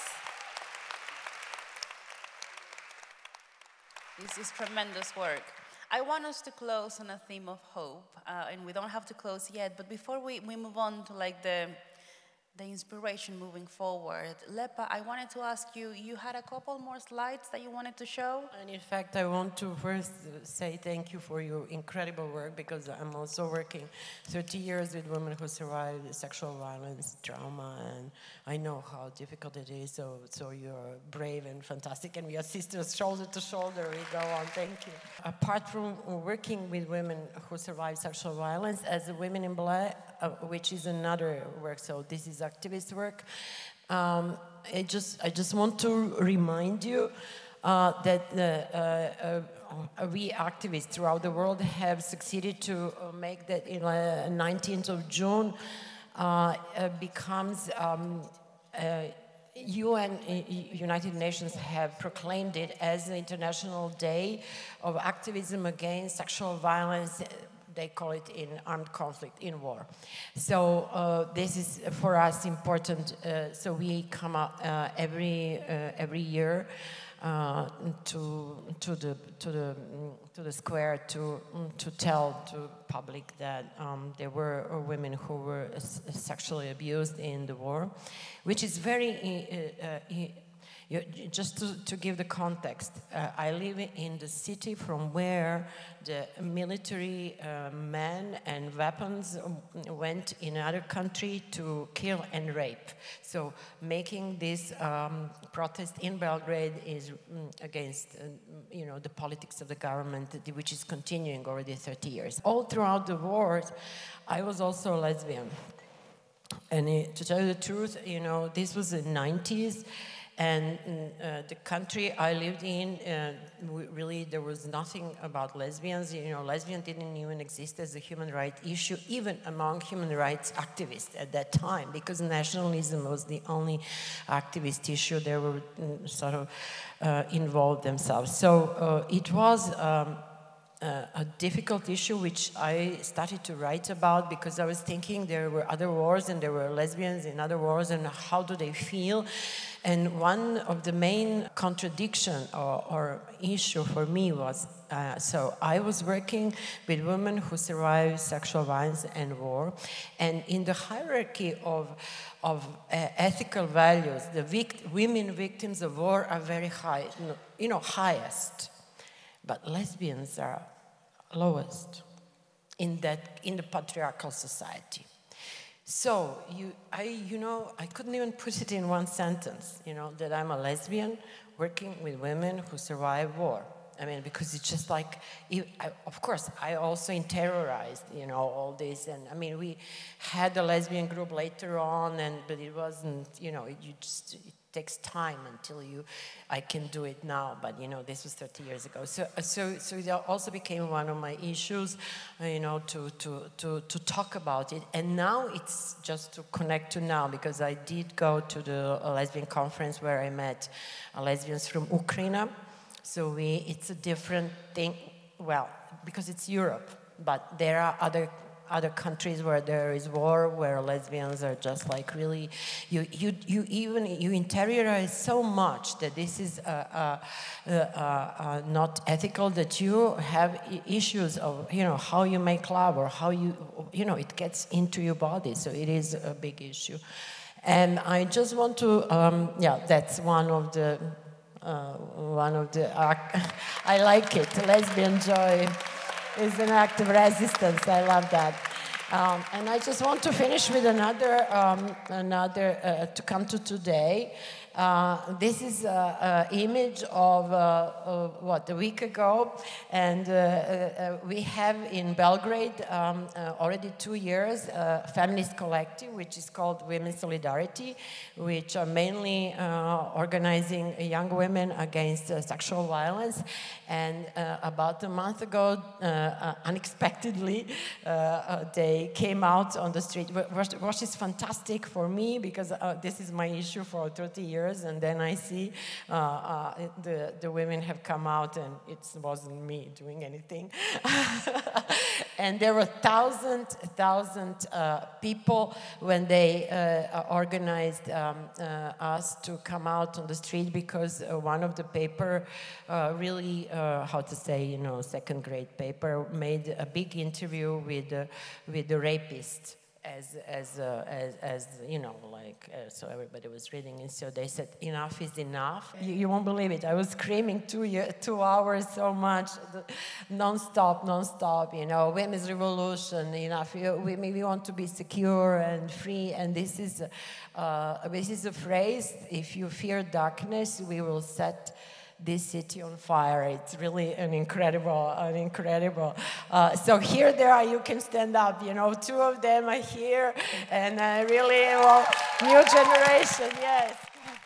This is tremendous work. I want us to close on a theme of hope, uh, and we don't have to close yet, but before we, we move on to like the, the inspiration moving forward, Lepa, I wanted to ask you, you had a couple more slides that you wanted to show? And in fact, I want to first say thank you for your incredible work, because I'm also working thirty years with women who survived sexual violence, trauma, and I know how difficult it is, so, so you're brave and fantastic, and we are sisters shoulder to shoulder, we go on, thank you. Apart from working with women who survive sexual violence, as Women in Black, uh, which is another work, so this is activist work, um, I, just, I just want to remind you uh, that uh, uh, uh, we activists throughout the world have succeeded to uh, make that in uh, nineteenth of June Uh, uh, becomes um, uh, U N, uh, United Nations have proclaimed it as the International Day of Activism Against Sexual Violence. They call it in armed conflict, in war. So uh, this is for us important. Uh, so we come up uh, every uh, every year uh, to to the to the to the square to to tell to public that um, there were women who were sexually abused in the war, which is very. Uh, uh, Just to, to give the context, uh, I live in the city from where the military uh, men and weapons went in another country to kill and rape. So making this um, protest in Belgrade is um, against uh, you know, the politics of the government, which is continuing already thirty years. All throughout the war, I was also a lesbian. And it, to tell you the truth, you know, this was the nineties. And uh, the country I lived in, uh, really there was nothing about lesbians. You know, lesbian didn't even exist as a human rights issue, even among human rights activists at that time, because nationalism was the only activist issue they were uh, sort of uh, involved themselves. So uh, it was um, uh, a difficult issue which I started to write about, because I was thinking there were other wars and there were lesbians in other wars, and how do they feel? And one of the main contradiction or, or issue for me was, uh, so I was working with women who survived sexual violence and war, and in the hierarchy of, of uh, ethical values, the vict women victims of war are very high, you know, highest, but lesbians are lowest in that, in the patriarchal society. So, you, I, you know, I couldn't even put it in one sentence, you know, that I'm a lesbian working with women who survive war. I mean, because it's just like, I, of course, I also interiorized, you know, all this. And I mean, we had a lesbian group later on, and but it wasn't, you know, it, you just, it takes time until you, I can do it now. But, you know, this was thirty years ago. So, so, so it also became one of my issues, uh, you know, to, to, to, to talk about it. And now it's just to connect to now, because I did go to the lesbian conference where I met uh, lesbians from Ukraine. So we, it's a different thing, well, because it's Europe, but there are other other countries where there is war, where lesbians are just like really, you, you, you even, you interiorize so much that this is uh, uh, uh, uh, not ethical, that you have issues of, you know, how you make love or how you, you know, it gets into your body, so it is a big issue. And I just want to, um, yeah, that's one of the, uh, one of the, uh, I like it, lesbian joy is an act of resistance, I love that. Um, and I just want to finish with another, um, another uh, to come to today. Uh, this is an image of, uh, of, what, a week ago, and uh, uh, we have in Belgrade um, uh, already two years a feminist collective which is called Women's Solidarity, which are mainly uh, organizing young women against uh, sexual violence. And uh, about a month ago, uh, uh, unexpectedly, uh, uh, they came out on the street, which, which is fantastic for me because uh, this is my issue for thirty years. And then I see uh, uh, the, the women have come out, and it wasn't me doing anything. And there were thousand, thousand uh, people when they uh, organized um, uh, us to come out on the street, because uh, one of the paper uh, really, uh, how to say, you know, second grade paper, made a big interview with, uh, with the rapist. As, as, uh, as, as, you know, like, uh, so everybody was reading, and so they said, enough is enough. You, you won't believe it. I was screaming two, year, two hours so much, non-stop, non-stop, you know, women's revolution, enough. We, we want to be secure and free, and this is, uh, this is a phrase, if you fear darkness, we will set this city on fire. It's really an incredible, an incredible. Uh, so here they are, you can stand up, you know, two of them are here, and uh, really, well, new generation, yes.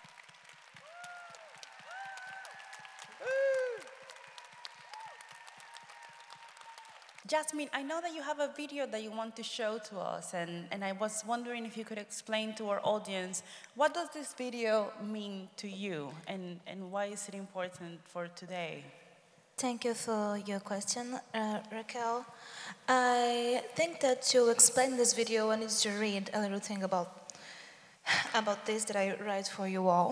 Yasmin, I know that you have a video that you want to show to us, and, and I was wondering if you could explain to our audience, what does this video mean to you, and, and why is it important for today? Thank you for your question, uh, Raquel. I think that to explain this video, I need to read a little thing about, about this that I write for you all.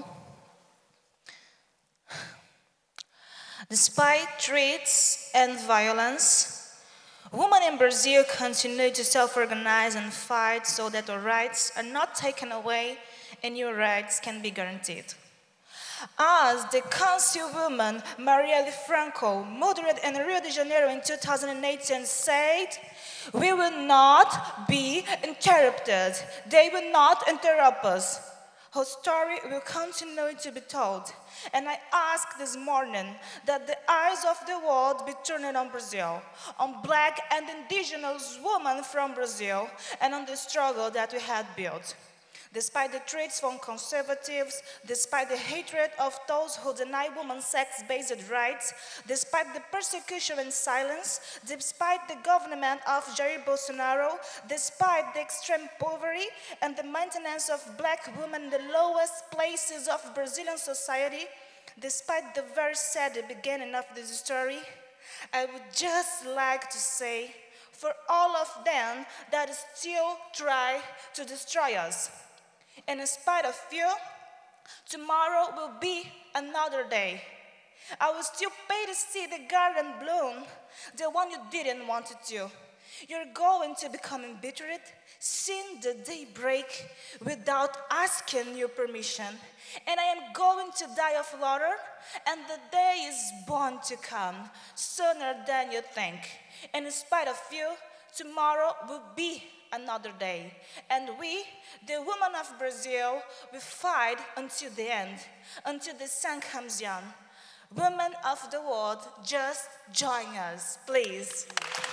Despite threats and violence, women in Brazil continue to self-organize and fight so that our rights are not taken away and your rights can be guaranteed. As the councilwoman Marielle Franco, murdered in Rio de Janeiro in two thousand eighteen, said, "We will not be interrupted. They will not interrupt us. Her story will continue to be told." And I ask this morning that the eyes of the world be turned on Brazil, on black and indigenous women from Brazil, and on the struggle that we had built. Despite the threats from conservatives, despite the hatred of those who deny women sex-based rights, despite the persecution and silence, despite the government of Jair Bolsonaro, despite the extreme poverty and the maintenance of black women in the lowest places of Brazilian society, despite the very sad beginning of this story, I would just like to say, for all of them that still try to destroy us, and in spite of you, tomorrow will be another day. I will still pay to see the garden bloom, the one you didn't want it to. You're going to become embittered, seeing the day break without asking your permission. And I am going to die of laughter, and the day is born to come, sooner than you think. And in spite of you, tomorrow will be another day. And we, the women of Brazil, will fight until the end, until the sun comes down. Women of the world, just join us, please.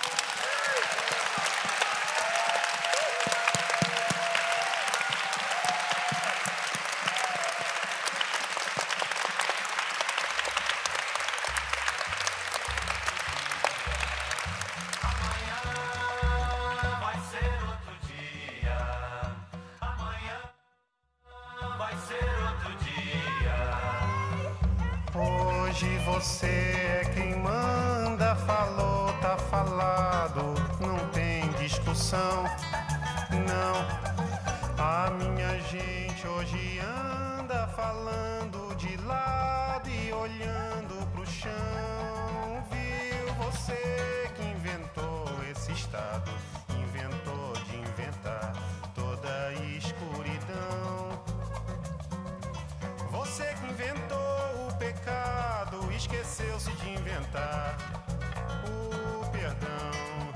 Você é quem manda, falou, tá falado, não tem discussão. discussão. Não, a minha gente hoje anda falando de lado e olhando pro chão. Viu você que inventou esse estado, inventou de inventar toda a escuridão. Você que inventou o pecado, esqueceu-se de inventar o perdão.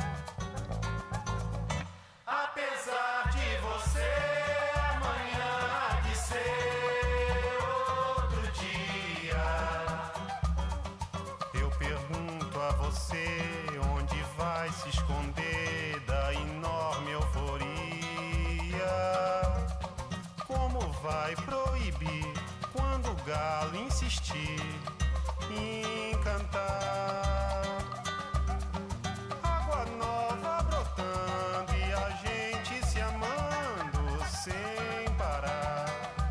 Apesar de você, amanhã há de ser outro dia. Eu pergunto a você, onde vai se esconder da enorme euforia? Como vai proibir quando o galo insistir em cantar? Água nova brotando e a gente se amando sem parar.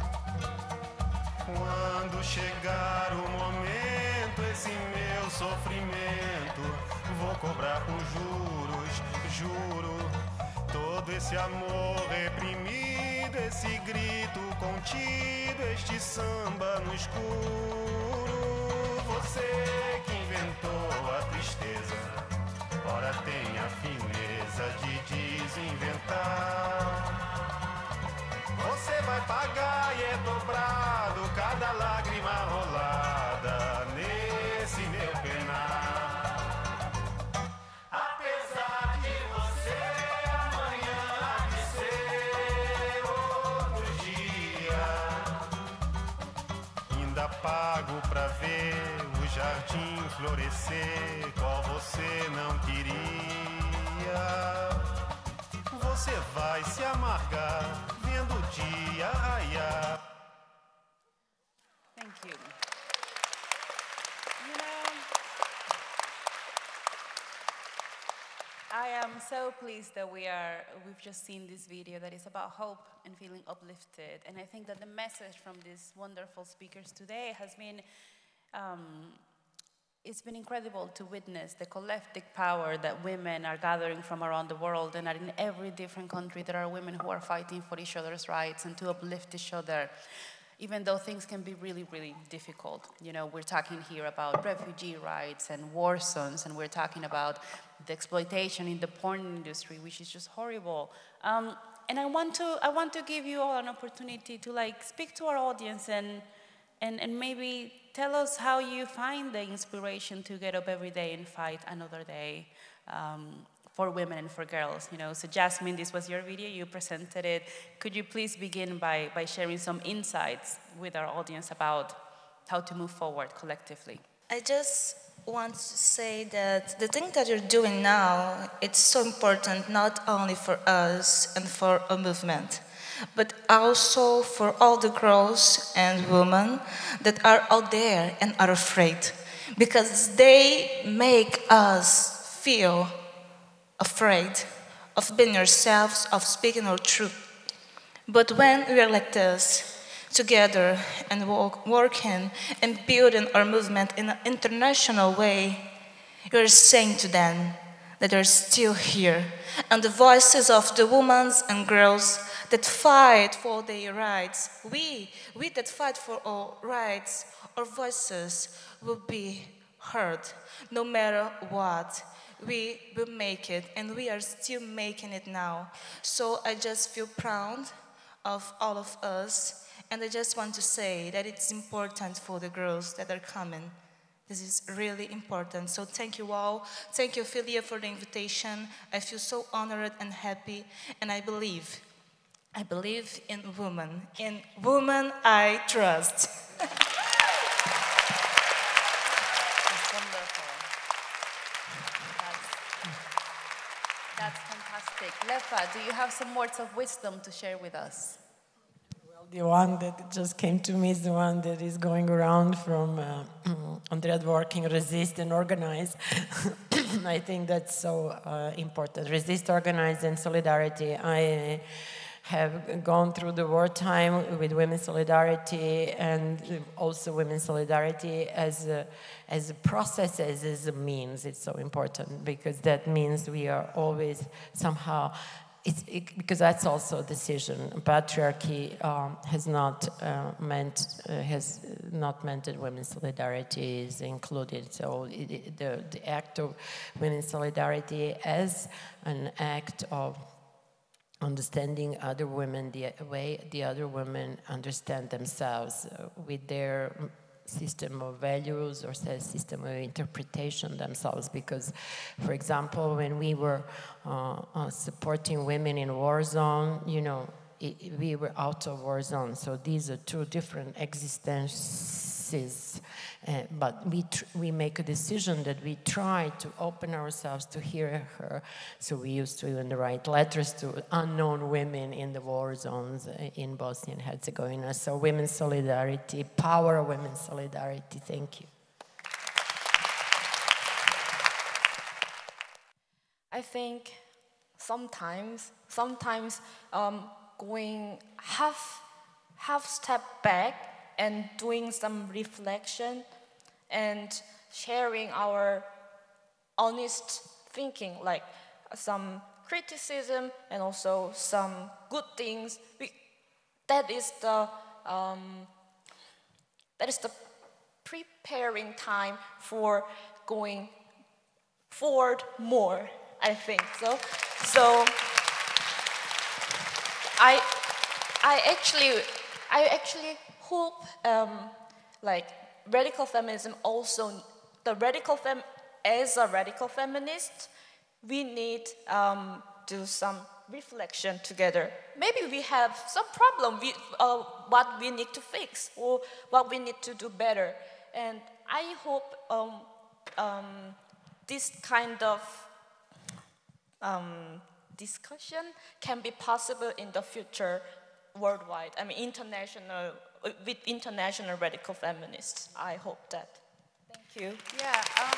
Quando chegar o momento, esse meu sofrimento vou cobrar com juros, juro. Todo esse amor reprimido, esse grito contido, este samba no escuro. Você que inventou a tristeza, ora tem a fineza de desinventar. Você vai pagar e é dobrado cada lágrima rolada nesse meu penar. Apesar de você, amanhã há de ser outro dia. Ainda pago pra ver o jardim florescer, qual você não queria. Você vai se amargar vendo o dia raiar. Thank you. You know, I am so pleased that we are, we've just seen this video that is about hope and feeling uplifted. And I think that the message from these wonderful speakers today has been, um, it's been incredible to witness the collective power that women are gathering from around the world, and that in every different country there are women who are fighting for each other's rights and to uplift each other, even though things can be really, really difficult. You know, we're talking here about refugee rights and war zones, and we're talking about the exploitation in the porn industry, which is just horrible. Um, and I want to, I want to give you all an opportunity to like speak to our audience and, and, and maybe tell us how you find the inspiration to get up every day and fight another day um, for women and for girls. You know, so Yasmin, this was your video, you presented it. Could you please begin by, by sharing some insights with our audience about how to move forward collectively? I just want to say that the thing that you're doing now, it's so important not only for us and for a movement, but also for all the girls and women that are out there and are afraid, because they make us feel afraid of being ourselves, of speaking our truth. But when we are like this, together and walk, working and building our movement in an international way, we are saying to them that they're still here. And the voices of the women and girls that fight for their rights, we, we that fight for our rights, our voices will be heard no matter what. We will make it, and we are still making it now. So I just feel proud of all of us, and I just want to say that it's important for the girls that are coming. This is really important. So thank you all. Thank you, FiLiA, for the invitation. I feel so honored and happy, and I believe, I believe in women. In women, I trust. That's fantastic. Lepa, do you have some words of wisdom to share with us? Well, the one that just came to me is the one that is going around from uh, Andrea Dworkin, resist and organize. I think that's so uh, important. Resist, organize, and solidarity. I have gone through the wartime with women's solidarity, and also women's solidarity as a, as a process, as, as a means. It's so important, because that means we are always somehow, it's, it, because that's also a decision. Patriarchy um, has not uh, meant uh, has not meant that women's solidarity is included. So it, it, the the act of women's solidarity as an act of understanding other women the way the other women understand themselves, uh, with their system of values or system of interpretation themselves. Because, for example, when we were uh, uh, supporting women in war zone, you know, it, it, we were out of war zone. So these are two different existences. Uh, but we, tr we make a decision that we try to open ourselves to hear her. So we used to even write letters to unknown women in the war zones in Bosnia and Herzegovina. So women's solidarity, power of women's solidarity. Thank you. I think sometimes, sometimes um, going half, half step back and doing some reflection and sharing our honest thinking, like some criticism and also some good things. We, that is the um, that is the preparing time for going forward more, I think. So, so I I actually I actually hope um, like radical feminism also, the radical fem, as a radical feminist, we need um, do some reflection together. Maybe we have some problem, we, uh, what we need to fix or what we need to do better. And I hope um, um, this kind of um, discussion can be possible in the future worldwide. I mean, international, with international radical feminists. I hope that. Thank you. Yeah. Um,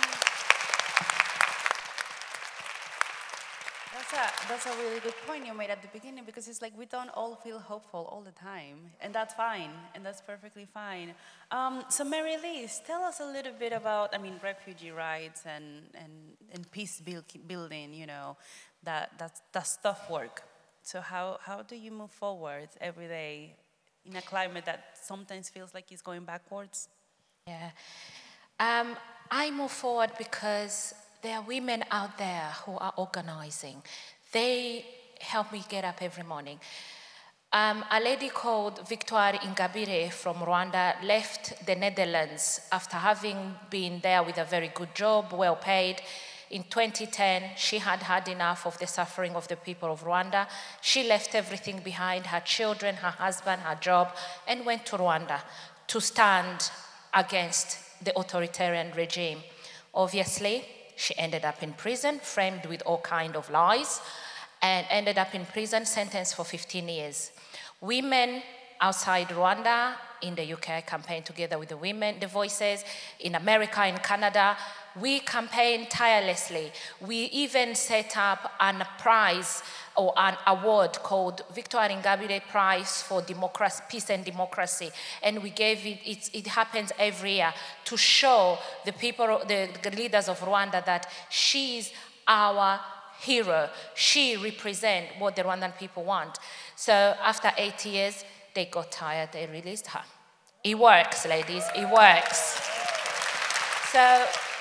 that's a that's a really good point you made at the beginning, because it's like we don't all feel hopeful all the time, and that's fine, and that's perfectly fine. Um, so Marie Lyse, tell us a little bit about, I mean, refugee rights and and and peace build, building. You know, that that's that's tough work. So how how do you move forward every day in a climate that sometimes feels like it's going backwards? Yeah, um, I move forward because there are women out there who are organizing. They help me get up every morning. Um, a lady called Victoire Ingabire from Rwanda left the Netherlands after having been there with a very good job, well paid. In twenty ten, she had had enough of the suffering of the people of Rwanda. She left everything behind, her children, her husband, her job, and went to Rwanda to stand against the authoritarian regime. Obviously, she ended up in prison, framed with all kinds of lies, and ended up in prison, sentenced for fifteen years. Women outside Rwanda, in the U K, I campaigned together with the women, the voices, in America, in Canada. We campaigned tirelessly. We even set up a prize or an award called Victoire Ingabire Prize for Democracy, Peace and Democracy. And we gave it, it, it happens every year to show the people, the, the leaders of Rwanda that she's our hero. She represents what the Rwandan people want. So after eight years, they got tired, they released her. It works, ladies, it works. So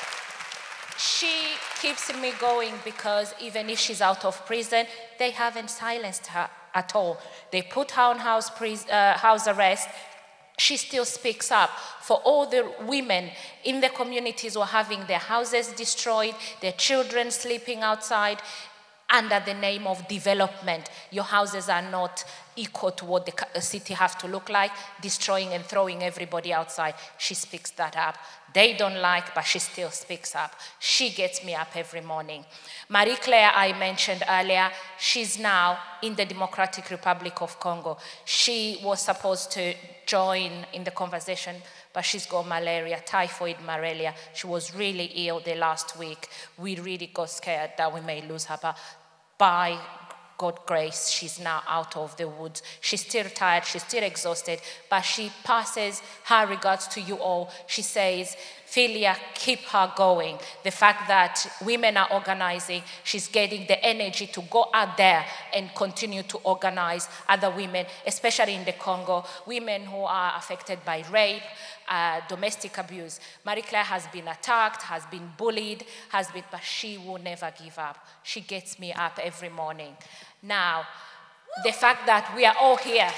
she keeps me going because even if she's out of prison, they haven't silenced her at all. They put her on house, uh, house arrest. She still speaks up for all the women in the communities who are having their houses destroyed, their children sleeping outside, under the name of development. Your houses are not equal to what the city has to look like, destroying and throwing everybody outside. She speaks that up. They don't like, but she still speaks up. She gets me up every morning. Marie Claire, I mentioned earlier, she's now in the Democratic Republic of Congo. She was supposed to join in the conversation, but she's got malaria, typhoid malaria. She was really ill the last week. We really got scared that we may lose her, but by God grace, she's now out of the woods. She's still tired, she's still exhausted, but she passes her regards to you all. She says, FiLiA, keep her going. The fact that women are organizing, she's getting the energy to go out there and continue to organize other women, especially in the Congo, women who are affected by rape, uh, domestic abuse. Marie Claire has been attacked, has been bullied, has been, but she will never give up. She gets me up every morning. Now, the fact that we are all here,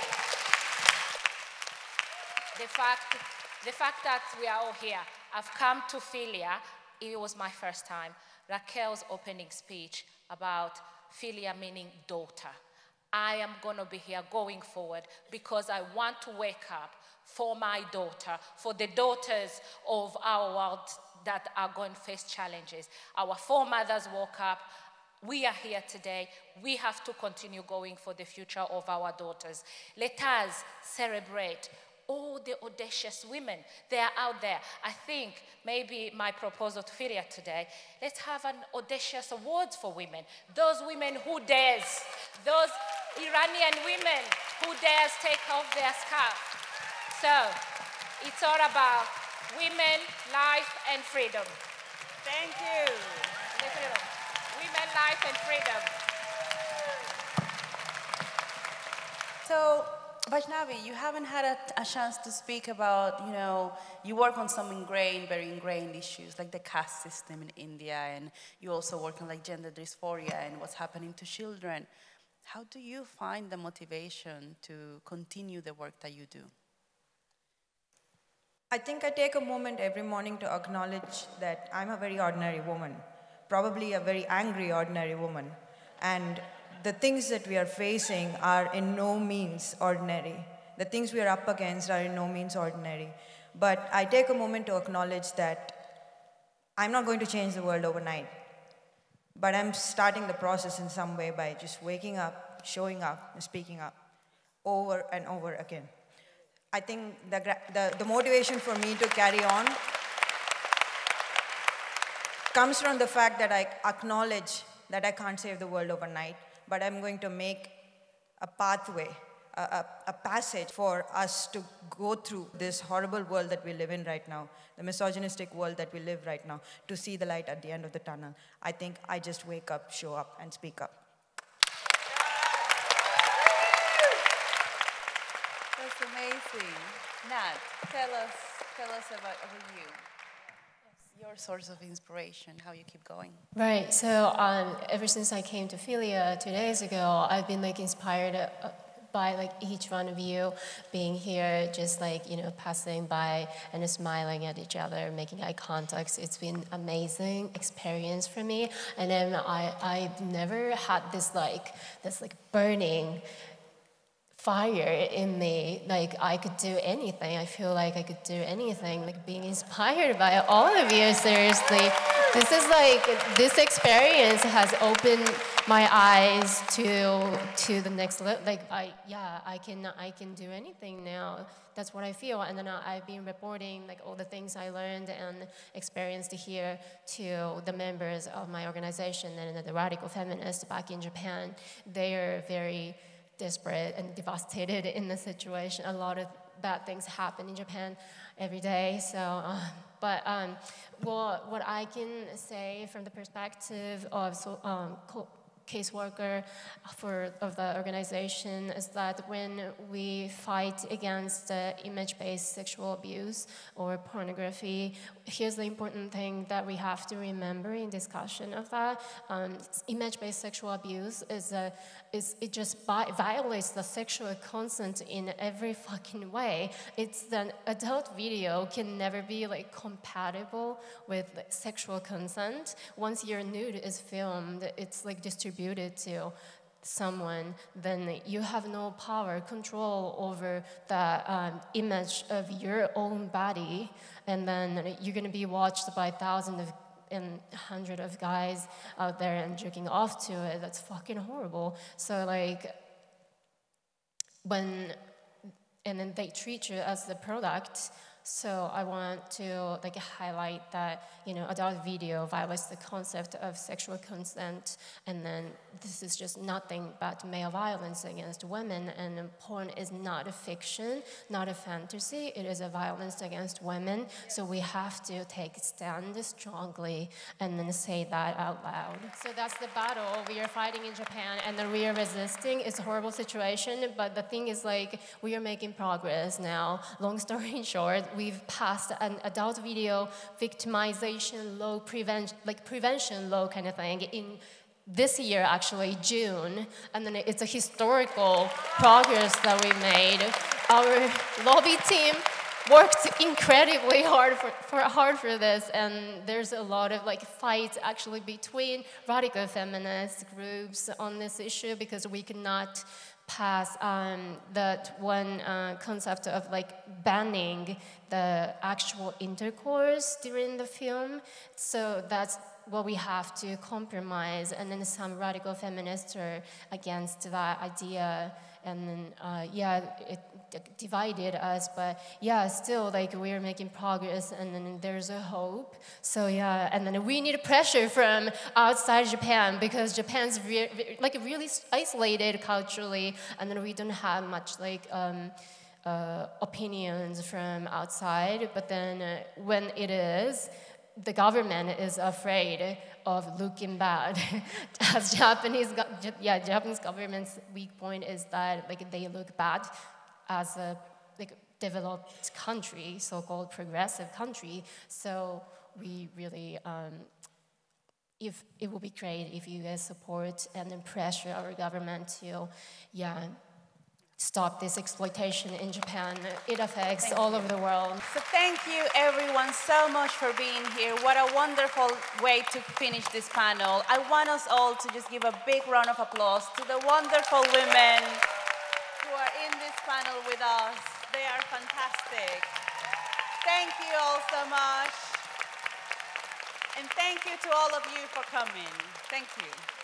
the fact, the fact that we are all here, I've come to FiLiA, it was my first time. Raquel's opening speech about FiLiA meaning daughter. I am gonna be here going forward because I want to wake up for my daughter, for the daughters of our world that are going to face challenges. Our foremothers woke up. We are here today. We have to continue going for the future of our daughters. Let us celebrate all the audacious women. They are out there. I think maybe my proposal to FiLiA today, let's have an audacious awards for women. Those women who dares, those Iranian women who dares take off their scarf. So, it's all about women, life, and freedom. Thank you. Women, life, and freedom. So, Vaishnavi, you haven't had a, a chance to speak about, you know, you work on some ingrained, very ingrained issues like the caste system in India, and you also work on like gender dysphoria and what's happening to children. How do you find the motivation to continue the work that you do? I think I take a moment every morning to acknowledge that I'm a very ordinary woman, probably a very angry ordinary woman, and the things that we are facing are in no means ordinary. The things we are up against are in no means ordinary. But I take a moment to acknowledge that I'm not going to change the world overnight, but I'm starting the process in some way by just waking up, showing up, and speaking up over and over again. I think the, the, the motivation for me to carry on comes from the fact that I acknowledge that I can't save the world overnight, but I'm going to make a pathway, a, a, a passage for us to go through this horrible world that we live in right now, the misogynistic world that we live right now, to see the light at the end of the tunnel. I think I just wake up, show up, and speak up. That's amazing. Nat, tell us, tell us about, about you. Your source of inspiration, how you keep going. Right. So um, ever since I came to FiLiA two days ago, I've been like inspired uh, by like each one of you being here, just like, you know, passing by and smiling at each other, making eye contact. It's been amazing experience for me, and then I I've never had this like this like burning fire in me, like I could do anything. I feel like I could do anything, like being inspired by all of you, seriously. This is like, this experience has opened my eyes to to the next level. Like, I, yeah, I can, I can do anything now. That's what I feel. And then I've been reporting like all the things I learned and experienced here to the members of my organization and the radical feminists back in Japan. They are very desperate and devastated in the situation. A lot of bad things happen in Japan every day. So, uh, but um, what what I can say from the perspective of so, um, caseworker for of the organization is that when we fight against uh, image-based sexual abuse or pornography, here's the important thing that we have to remember in discussion of that. Um, image-based sexual abuse is a is it just violates the sexual consent in every fucking way. It's that adult video can never be like compatible with like, sexual consent. Once your nude is filmed, it's like distributed to someone, then you have no power, control over the um, image of your own body, and then you're gonna be watched by thousands of and hundred of guys out there and jerking off to it. That's fucking horrible. So like, when, and then they treat you as the product, So I want to like highlight that, you know, adult video violates the concept of sexual consent, and then this is just nothing but male violence against women, and porn is not a fiction, not a fantasy, it is a violence against women, so we have to take a stand strongly and then say that out loud. So that's the battle we are fighting in Japan, and then we are resisting. It's a horrible situation, but the thing is like, we are making progress now. Long story short, we've passed an adult video victimization law, prevention, like prevention law kind of thing in this year, actually, June, and then it's a historical progress that we made. Our lobby team worked incredibly hard for, for hard for this, and there's a lot of like fights actually between radical feminist groups on this issue, because we could not pass um, that one uh, concept of like banning the actual intercourse during the film. So that's what we have to compromise, and then some radical feminists are against that idea, and then uh, yeah, it divided us, but yeah, still like we're making progress, and then there's a hope. So yeah, and then we need pressure from outside Japan, because Japan's re like really isolated culturally, and then we don't have much like um, uh, opinions from outside. But then uh, when it is, the government is afraid of looking bad. As Japanese, yeah, Japanese government's weak point is that like they look bad as a like developed country, so-called progressive country. So we really, um, if it would be great if you guys support and then pressure our government to, yeah, stop this exploitation in Japan. It affects thank all you. Over the world. So thank you everyone so much for being here. What a wonderful way to finish this panel. I want us all to just give a big round of applause to the wonderful women who are in this panel with us. They are fantastic. Thank you all so much. And thank you to all of you for coming. Thank you.